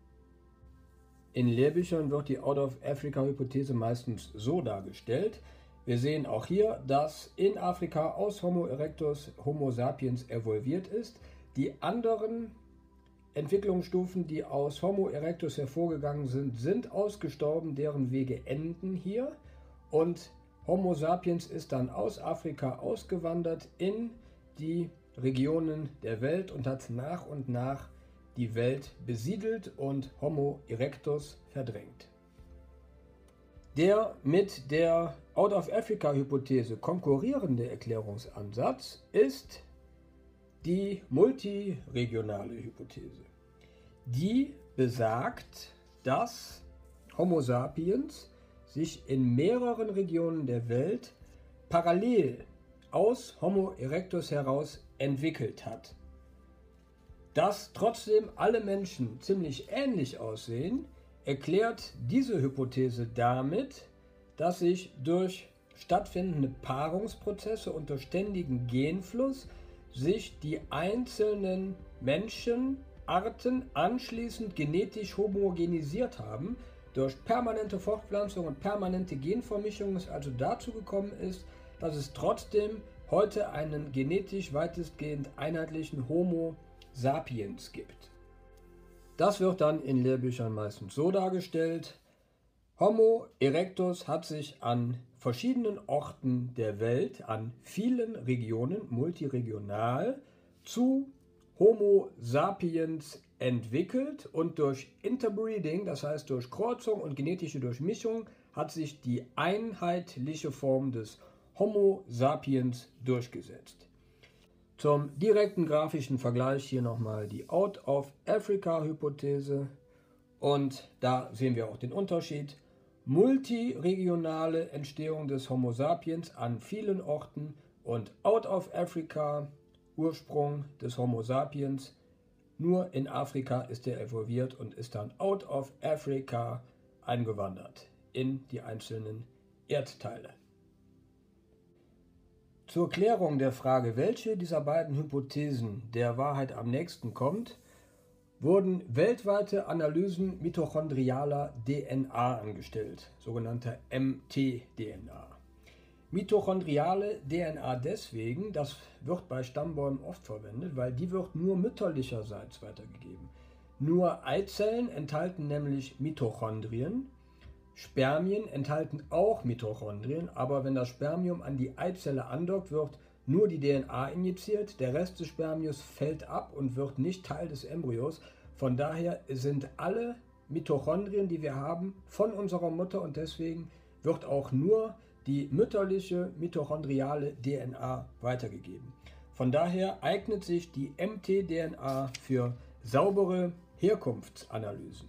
In Lehrbüchern wird die Out-of-Africa-Hypothese meistens so dargestellt. Wir sehen auch hier, dass in Afrika aus Homo erectus Homo sapiens evolviert ist. Die anderen Entwicklungsstufen, die aus Homo erectus hervorgegangen sind, sind ausgestorben, deren Wege enden hier. Und Homo sapiens ist dann aus Afrika ausgewandert in die Regionen der Welt und hat nach und nach die Welt besiedelt und Homo erectus verdrängt. Der mit der Out-of-Africa-Hypothese konkurrierende Erklärungsansatz ist die multiregionale Hypothese. Die besagt, dass Homo sapiens sich in mehreren Regionen der Welt parallel aus Homo erectus heraus entwickelt hat. Dass trotzdem alle Menschen ziemlich ähnlich aussehen, erklärt diese Hypothese damit, dass sich durch stattfindende Paarungsprozesse unter ständigem Genfluss sich die einzelnen Menschenarten anschließend genetisch homogenisiert haben. Durch permanente Fortpflanzung und permanente Genvermischung es also dazu gekommen ist, dass es trotzdem heute einen genetisch weitestgehend einheitlichen Homo sapiens gibt. Das wird dann in Lehrbüchern meistens so dargestellt: Homo erectus hat sich an verschiedenen Orten der Welt, an vielen Regionen, multiregional, zu Homo sapiens entwickelt und durch Interbreeding, das heißt durch Kreuzung und genetische Durchmischung, hat sich die einheitliche Form des Homo sapiens durchgesetzt. Zum direkten grafischen Vergleich hier nochmal die Out-of-Africa-Hypothese, und da sehen wir auch den Unterschied. Multiregionale Entstehung des Homo sapiens an vielen Orten und Out-of-Africa, Ursprung des Homo sapiens. Nur in Afrika ist er evolviert und ist dann out of Africa eingewandert in die einzelnen Erdteile. Zur Klärung der Frage, welche dieser beiden Hypothesen der Wahrheit am nächsten kommt, wurden weltweite Analysen mitochondrialer DNA angestellt, sogenannte mtDNA. Mitochondriale DNA deswegen, das wird bei Stammbäumen oft verwendet, weil die wird nur mütterlicherseits weitergegeben. Nur Eizellen enthalten nämlich Mitochondrien, Spermien enthalten auch Mitochondrien, aber wenn das Spermium an die Eizelle andockt, wird nur die DNA injiziert, der Rest des Spermiums fällt ab und wird nicht Teil des Embryos. Von daher sind alle Mitochondrien, die wir haben, von unserer Mutter und deswegen wird auch nur die mütterliche mitochondriale DNA weitergegeben. Von daher eignet sich die mtDNA für saubere Herkunftsanalysen.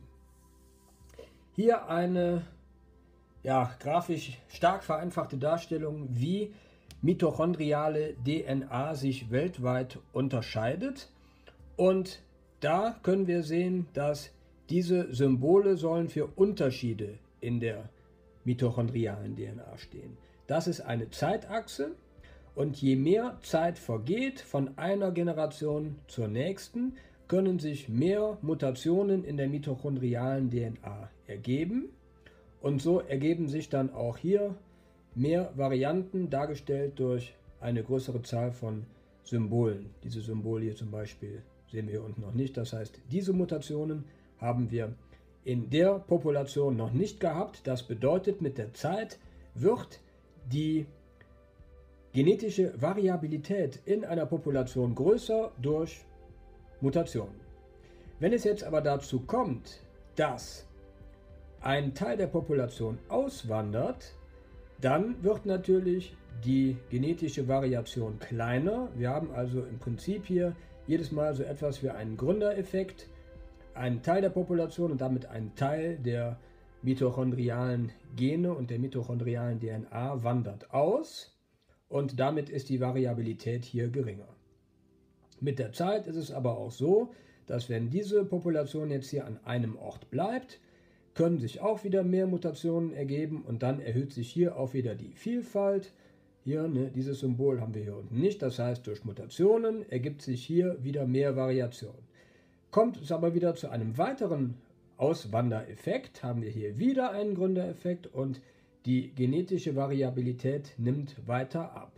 Hier eine grafisch stark vereinfachte Darstellung, wie mitochondriale DNA sich weltweit unterscheidet. Und da können wir sehen, dass diese Symbole sollen für Unterschiede in der mitochondrialen DNA stehen. Das ist eine Zeitachse und je mehr Zeit vergeht von einer Generation zur nächsten, können sich mehr Mutationen in der mitochondrialen DNA ergeben und so ergeben sich dann auch hier mehr Varianten, dargestellt durch eine größere Zahl von Symbolen. Diese Symbole hier zum Beispiel sehen wir hier unten noch nicht. Das heißt, diese Mutationen haben wir in der Population noch nicht gehabt. Das bedeutet, mit der Zeit wird die genetische Variabilität in einer Population größer durch Mutationen. Wenn es jetzt aber dazu kommt, dass ein Teil der Population auswandert, dann wird natürlich die genetische Variation kleiner. Wir haben also im Prinzip hier jedes Mal so etwas wie einen Gründereffekt. Ein Teil der Population und damit ein Teil der mitochondrialen Gene und der mitochondrialen DNA wandert aus und damit ist die Variabilität hier geringer. Mit der Zeit ist es aber auch so, dass wenn diese Population jetzt hier an einem Ort bleibt, können sich auch wieder mehr Mutationen ergeben und dann erhöht sich hier auch wieder die Vielfalt. Hier, dieses Symbol haben wir hier unten nicht, das heißt, durch Mutationen ergibt sich hier wieder mehr Variation. Kommt es aber wieder zu einem weiteren Auswandereffekt, haben wir hier wieder einen Gründereffekt und die genetische Variabilität nimmt weiter ab.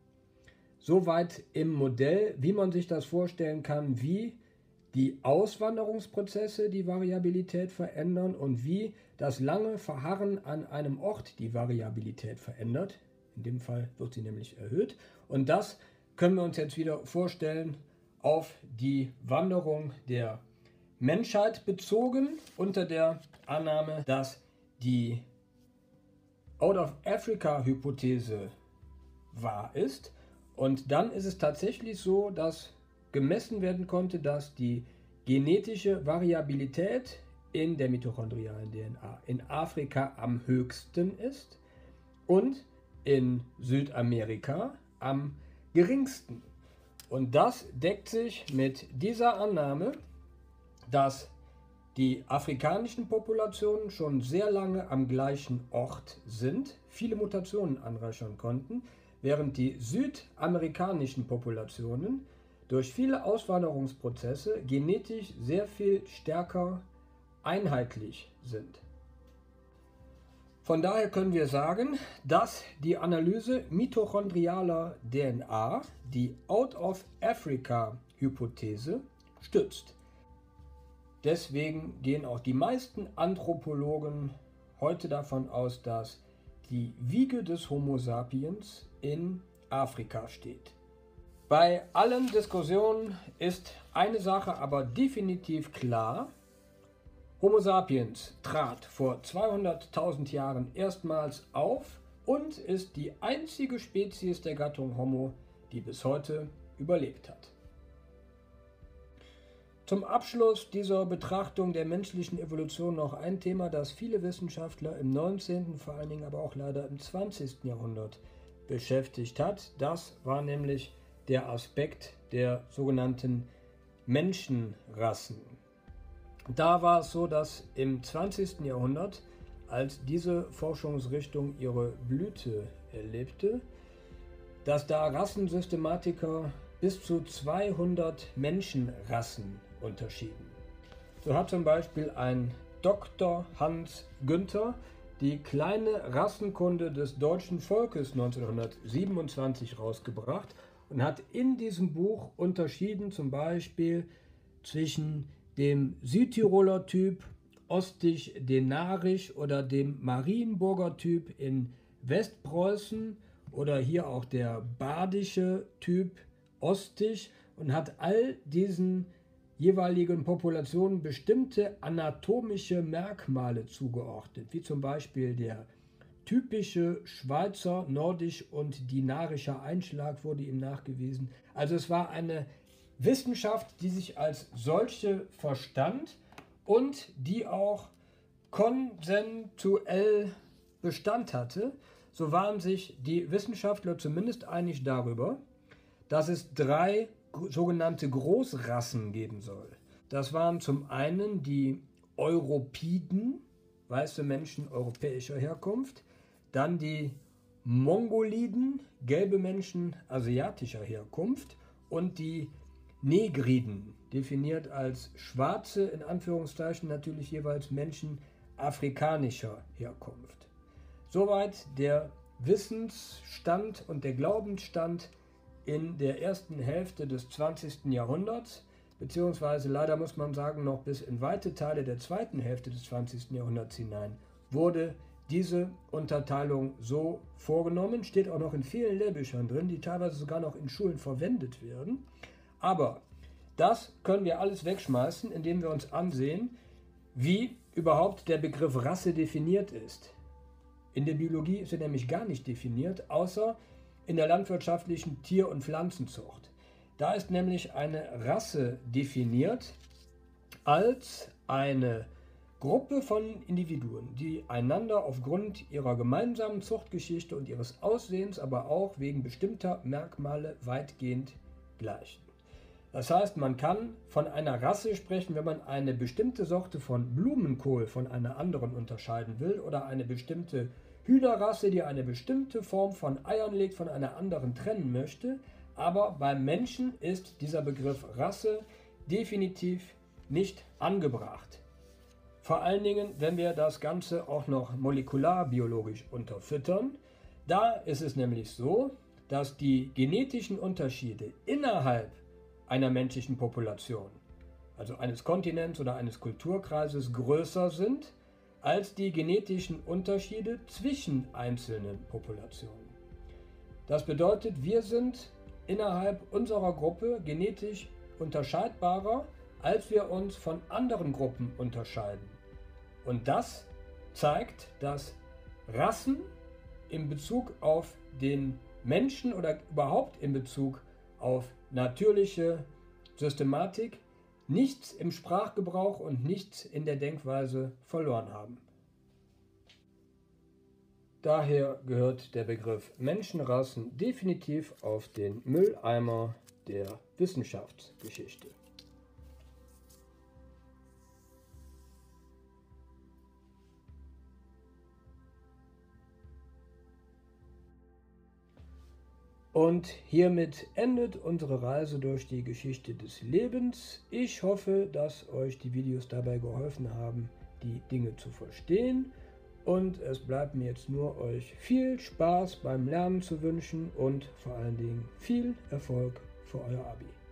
Soweit im Modell, wie man sich das vorstellen kann, wie die Auswanderungsprozesse die Variabilität verändern und wie das lange Verharren an einem Ort die Variabilität verändert. In dem Fall wird sie nämlich erhöht. Und das können wir uns jetzt wieder vorstellen auf die Wanderung der Menschheit bezogen, unter der Annahme, dass die Out-of-Africa-Hypothese wahr ist. Und dann ist es tatsächlich so, dass gemessen werden konnte, dass die genetische Variabilität in der mitochondrialen DNA in Afrika am höchsten ist und in Südamerika am geringsten. Und das deckt sich mit dieser Annahme, dass die afrikanischen Populationen schon sehr lange am gleichen Ort sind, viele Mutationen anreichern konnten, während die südamerikanischen Populationen durch viele Auswanderungsprozesse genetisch sehr viel stärker einheitlich sind. Von daher können wir sagen, dass die Analyse mitochondrialer DNA die Out-of-Africa-Hypothese stützt. Deswegen gehen auch die meisten Anthropologen heute davon aus, dass die Wiege des Homo sapiens in Afrika steht. Bei allen Diskussionen ist eine Sache aber definitiv klar: Homo sapiens trat vor 200.000 Jahren erstmals auf und ist die einzige Spezies der Gattung Homo, die bis heute überlebt hat. Zum Abschluss dieser Betrachtung der menschlichen Evolution noch ein Thema, das viele Wissenschaftler im 19., vor allen Dingen aber auch leider im 20. Jahrhundert beschäftigt hat. Das war nämlich der Aspekt der sogenannten Menschenrassen. Da war es so, dass im 20. Jahrhundert als diese Forschungsrichtung ihre Blüte erlebte, dass da Rassensystematiker bis zu 200 Menschenrassen unterschieden. So hat zum Beispiel ein Dr. Hans Günther die kleine Rassenkunde des deutschen Volkes 1927 rausgebracht und hat in diesem Buch unterschieden zum Beispiel zwischen dem Südtiroler Typ Ostisch-Denarisch oder dem Marienburger Typ in Westpreußen oder hier auch der badische Typ Ostisch und hat all diesen jeweiligen Populationen bestimmte anatomische Merkmale zugeordnet, wie zum Beispiel der typische Schweizer, nordisch und dinarischer Einschlag wurde ihm nachgewiesen. Also es war eine Wissenschaft, die sich als solche verstand und die auch konsensuell Bestand hatte. So waren sich die Wissenschaftler zumindest einig darüber, dass es 3 sogenannte Großrassen geben soll. Das waren zum einen die Europiden, weiße Menschen europäischer Herkunft, dann die Mongoliden, gelbe Menschen asiatischer Herkunft und die Negriden, definiert als schwarze, in Anführungszeichen natürlich jeweils Menschen afrikanischer Herkunft. Soweit der Wissensstand und der Glaubensstand in der ersten Hälfte des 20. Jahrhunderts, beziehungsweise leider muss man sagen, noch bis in weite Teile der zweiten Hälfte des 20. Jahrhunderts hinein, wurde diese Unterteilung so vorgenommen, steht auch noch in vielen Lehrbüchern drin, die teilweise sogar noch in Schulen verwendet werden. Aber das können wir alles wegschmeißen, indem wir uns ansehen, wie überhaupt der Begriff Rasse definiert ist. In der Biologie ist er nämlich gar nicht definiert, außer in der landwirtschaftlichen Tier- und Pflanzenzucht. Da ist nämlich eine Rasse definiert als eine Gruppe von Individuen, die einander aufgrund ihrer gemeinsamen Zuchtgeschichte und ihres Aussehens, aber auch wegen bestimmter Merkmale weitgehend gleichen. Das heißt, man kann von einer Rasse sprechen, wenn man eine bestimmte Sorte von Blumenkohl von einer anderen unterscheiden will oder eine bestimmte Hühnerrasse, die eine bestimmte Form von Eiern legt, von einer anderen trennen möchte. Aber beim Menschen ist dieser Begriff Rasse definitiv nicht angebracht. Vor allen Dingen, wenn wir das Ganze auch noch molekularbiologisch unterfüttern. Da ist es nämlich so, dass die genetischen Unterschiede innerhalb einer menschlichen Population, also eines Kontinents oder eines Kulturkreises, größer sind als die genetischen Unterschiede zwischen einzelnen Populationen. Das bedeutet, wir sind innerhalb unserer Gruppe genetisch unterscheidbarer, als wir uns von anderen Gruppen unterscheiden. Und das zeigt, dass Rassen in Bezug auf den Menschen oder überhaupt in Bezug auf natürliche Systematik nichts im Sprachgebrauch und nichts in der Denkweise verloren haben. Daher gehört der Begriff Menschenrassen definitiv auf den Mülleimer der Wissenschaftsgeschichte. Und hiermit endet unsere Reise durch die Geschichte des Lebens. Ich hoffe, dass euch die Videos dabei geholfen haben, die Dinge zu verstehen. Und es bleibt mir jetzt nur, euch viel Spaß beim Lernen zu wünschen und vor allen Dingen viel Erfolg für euer Abi.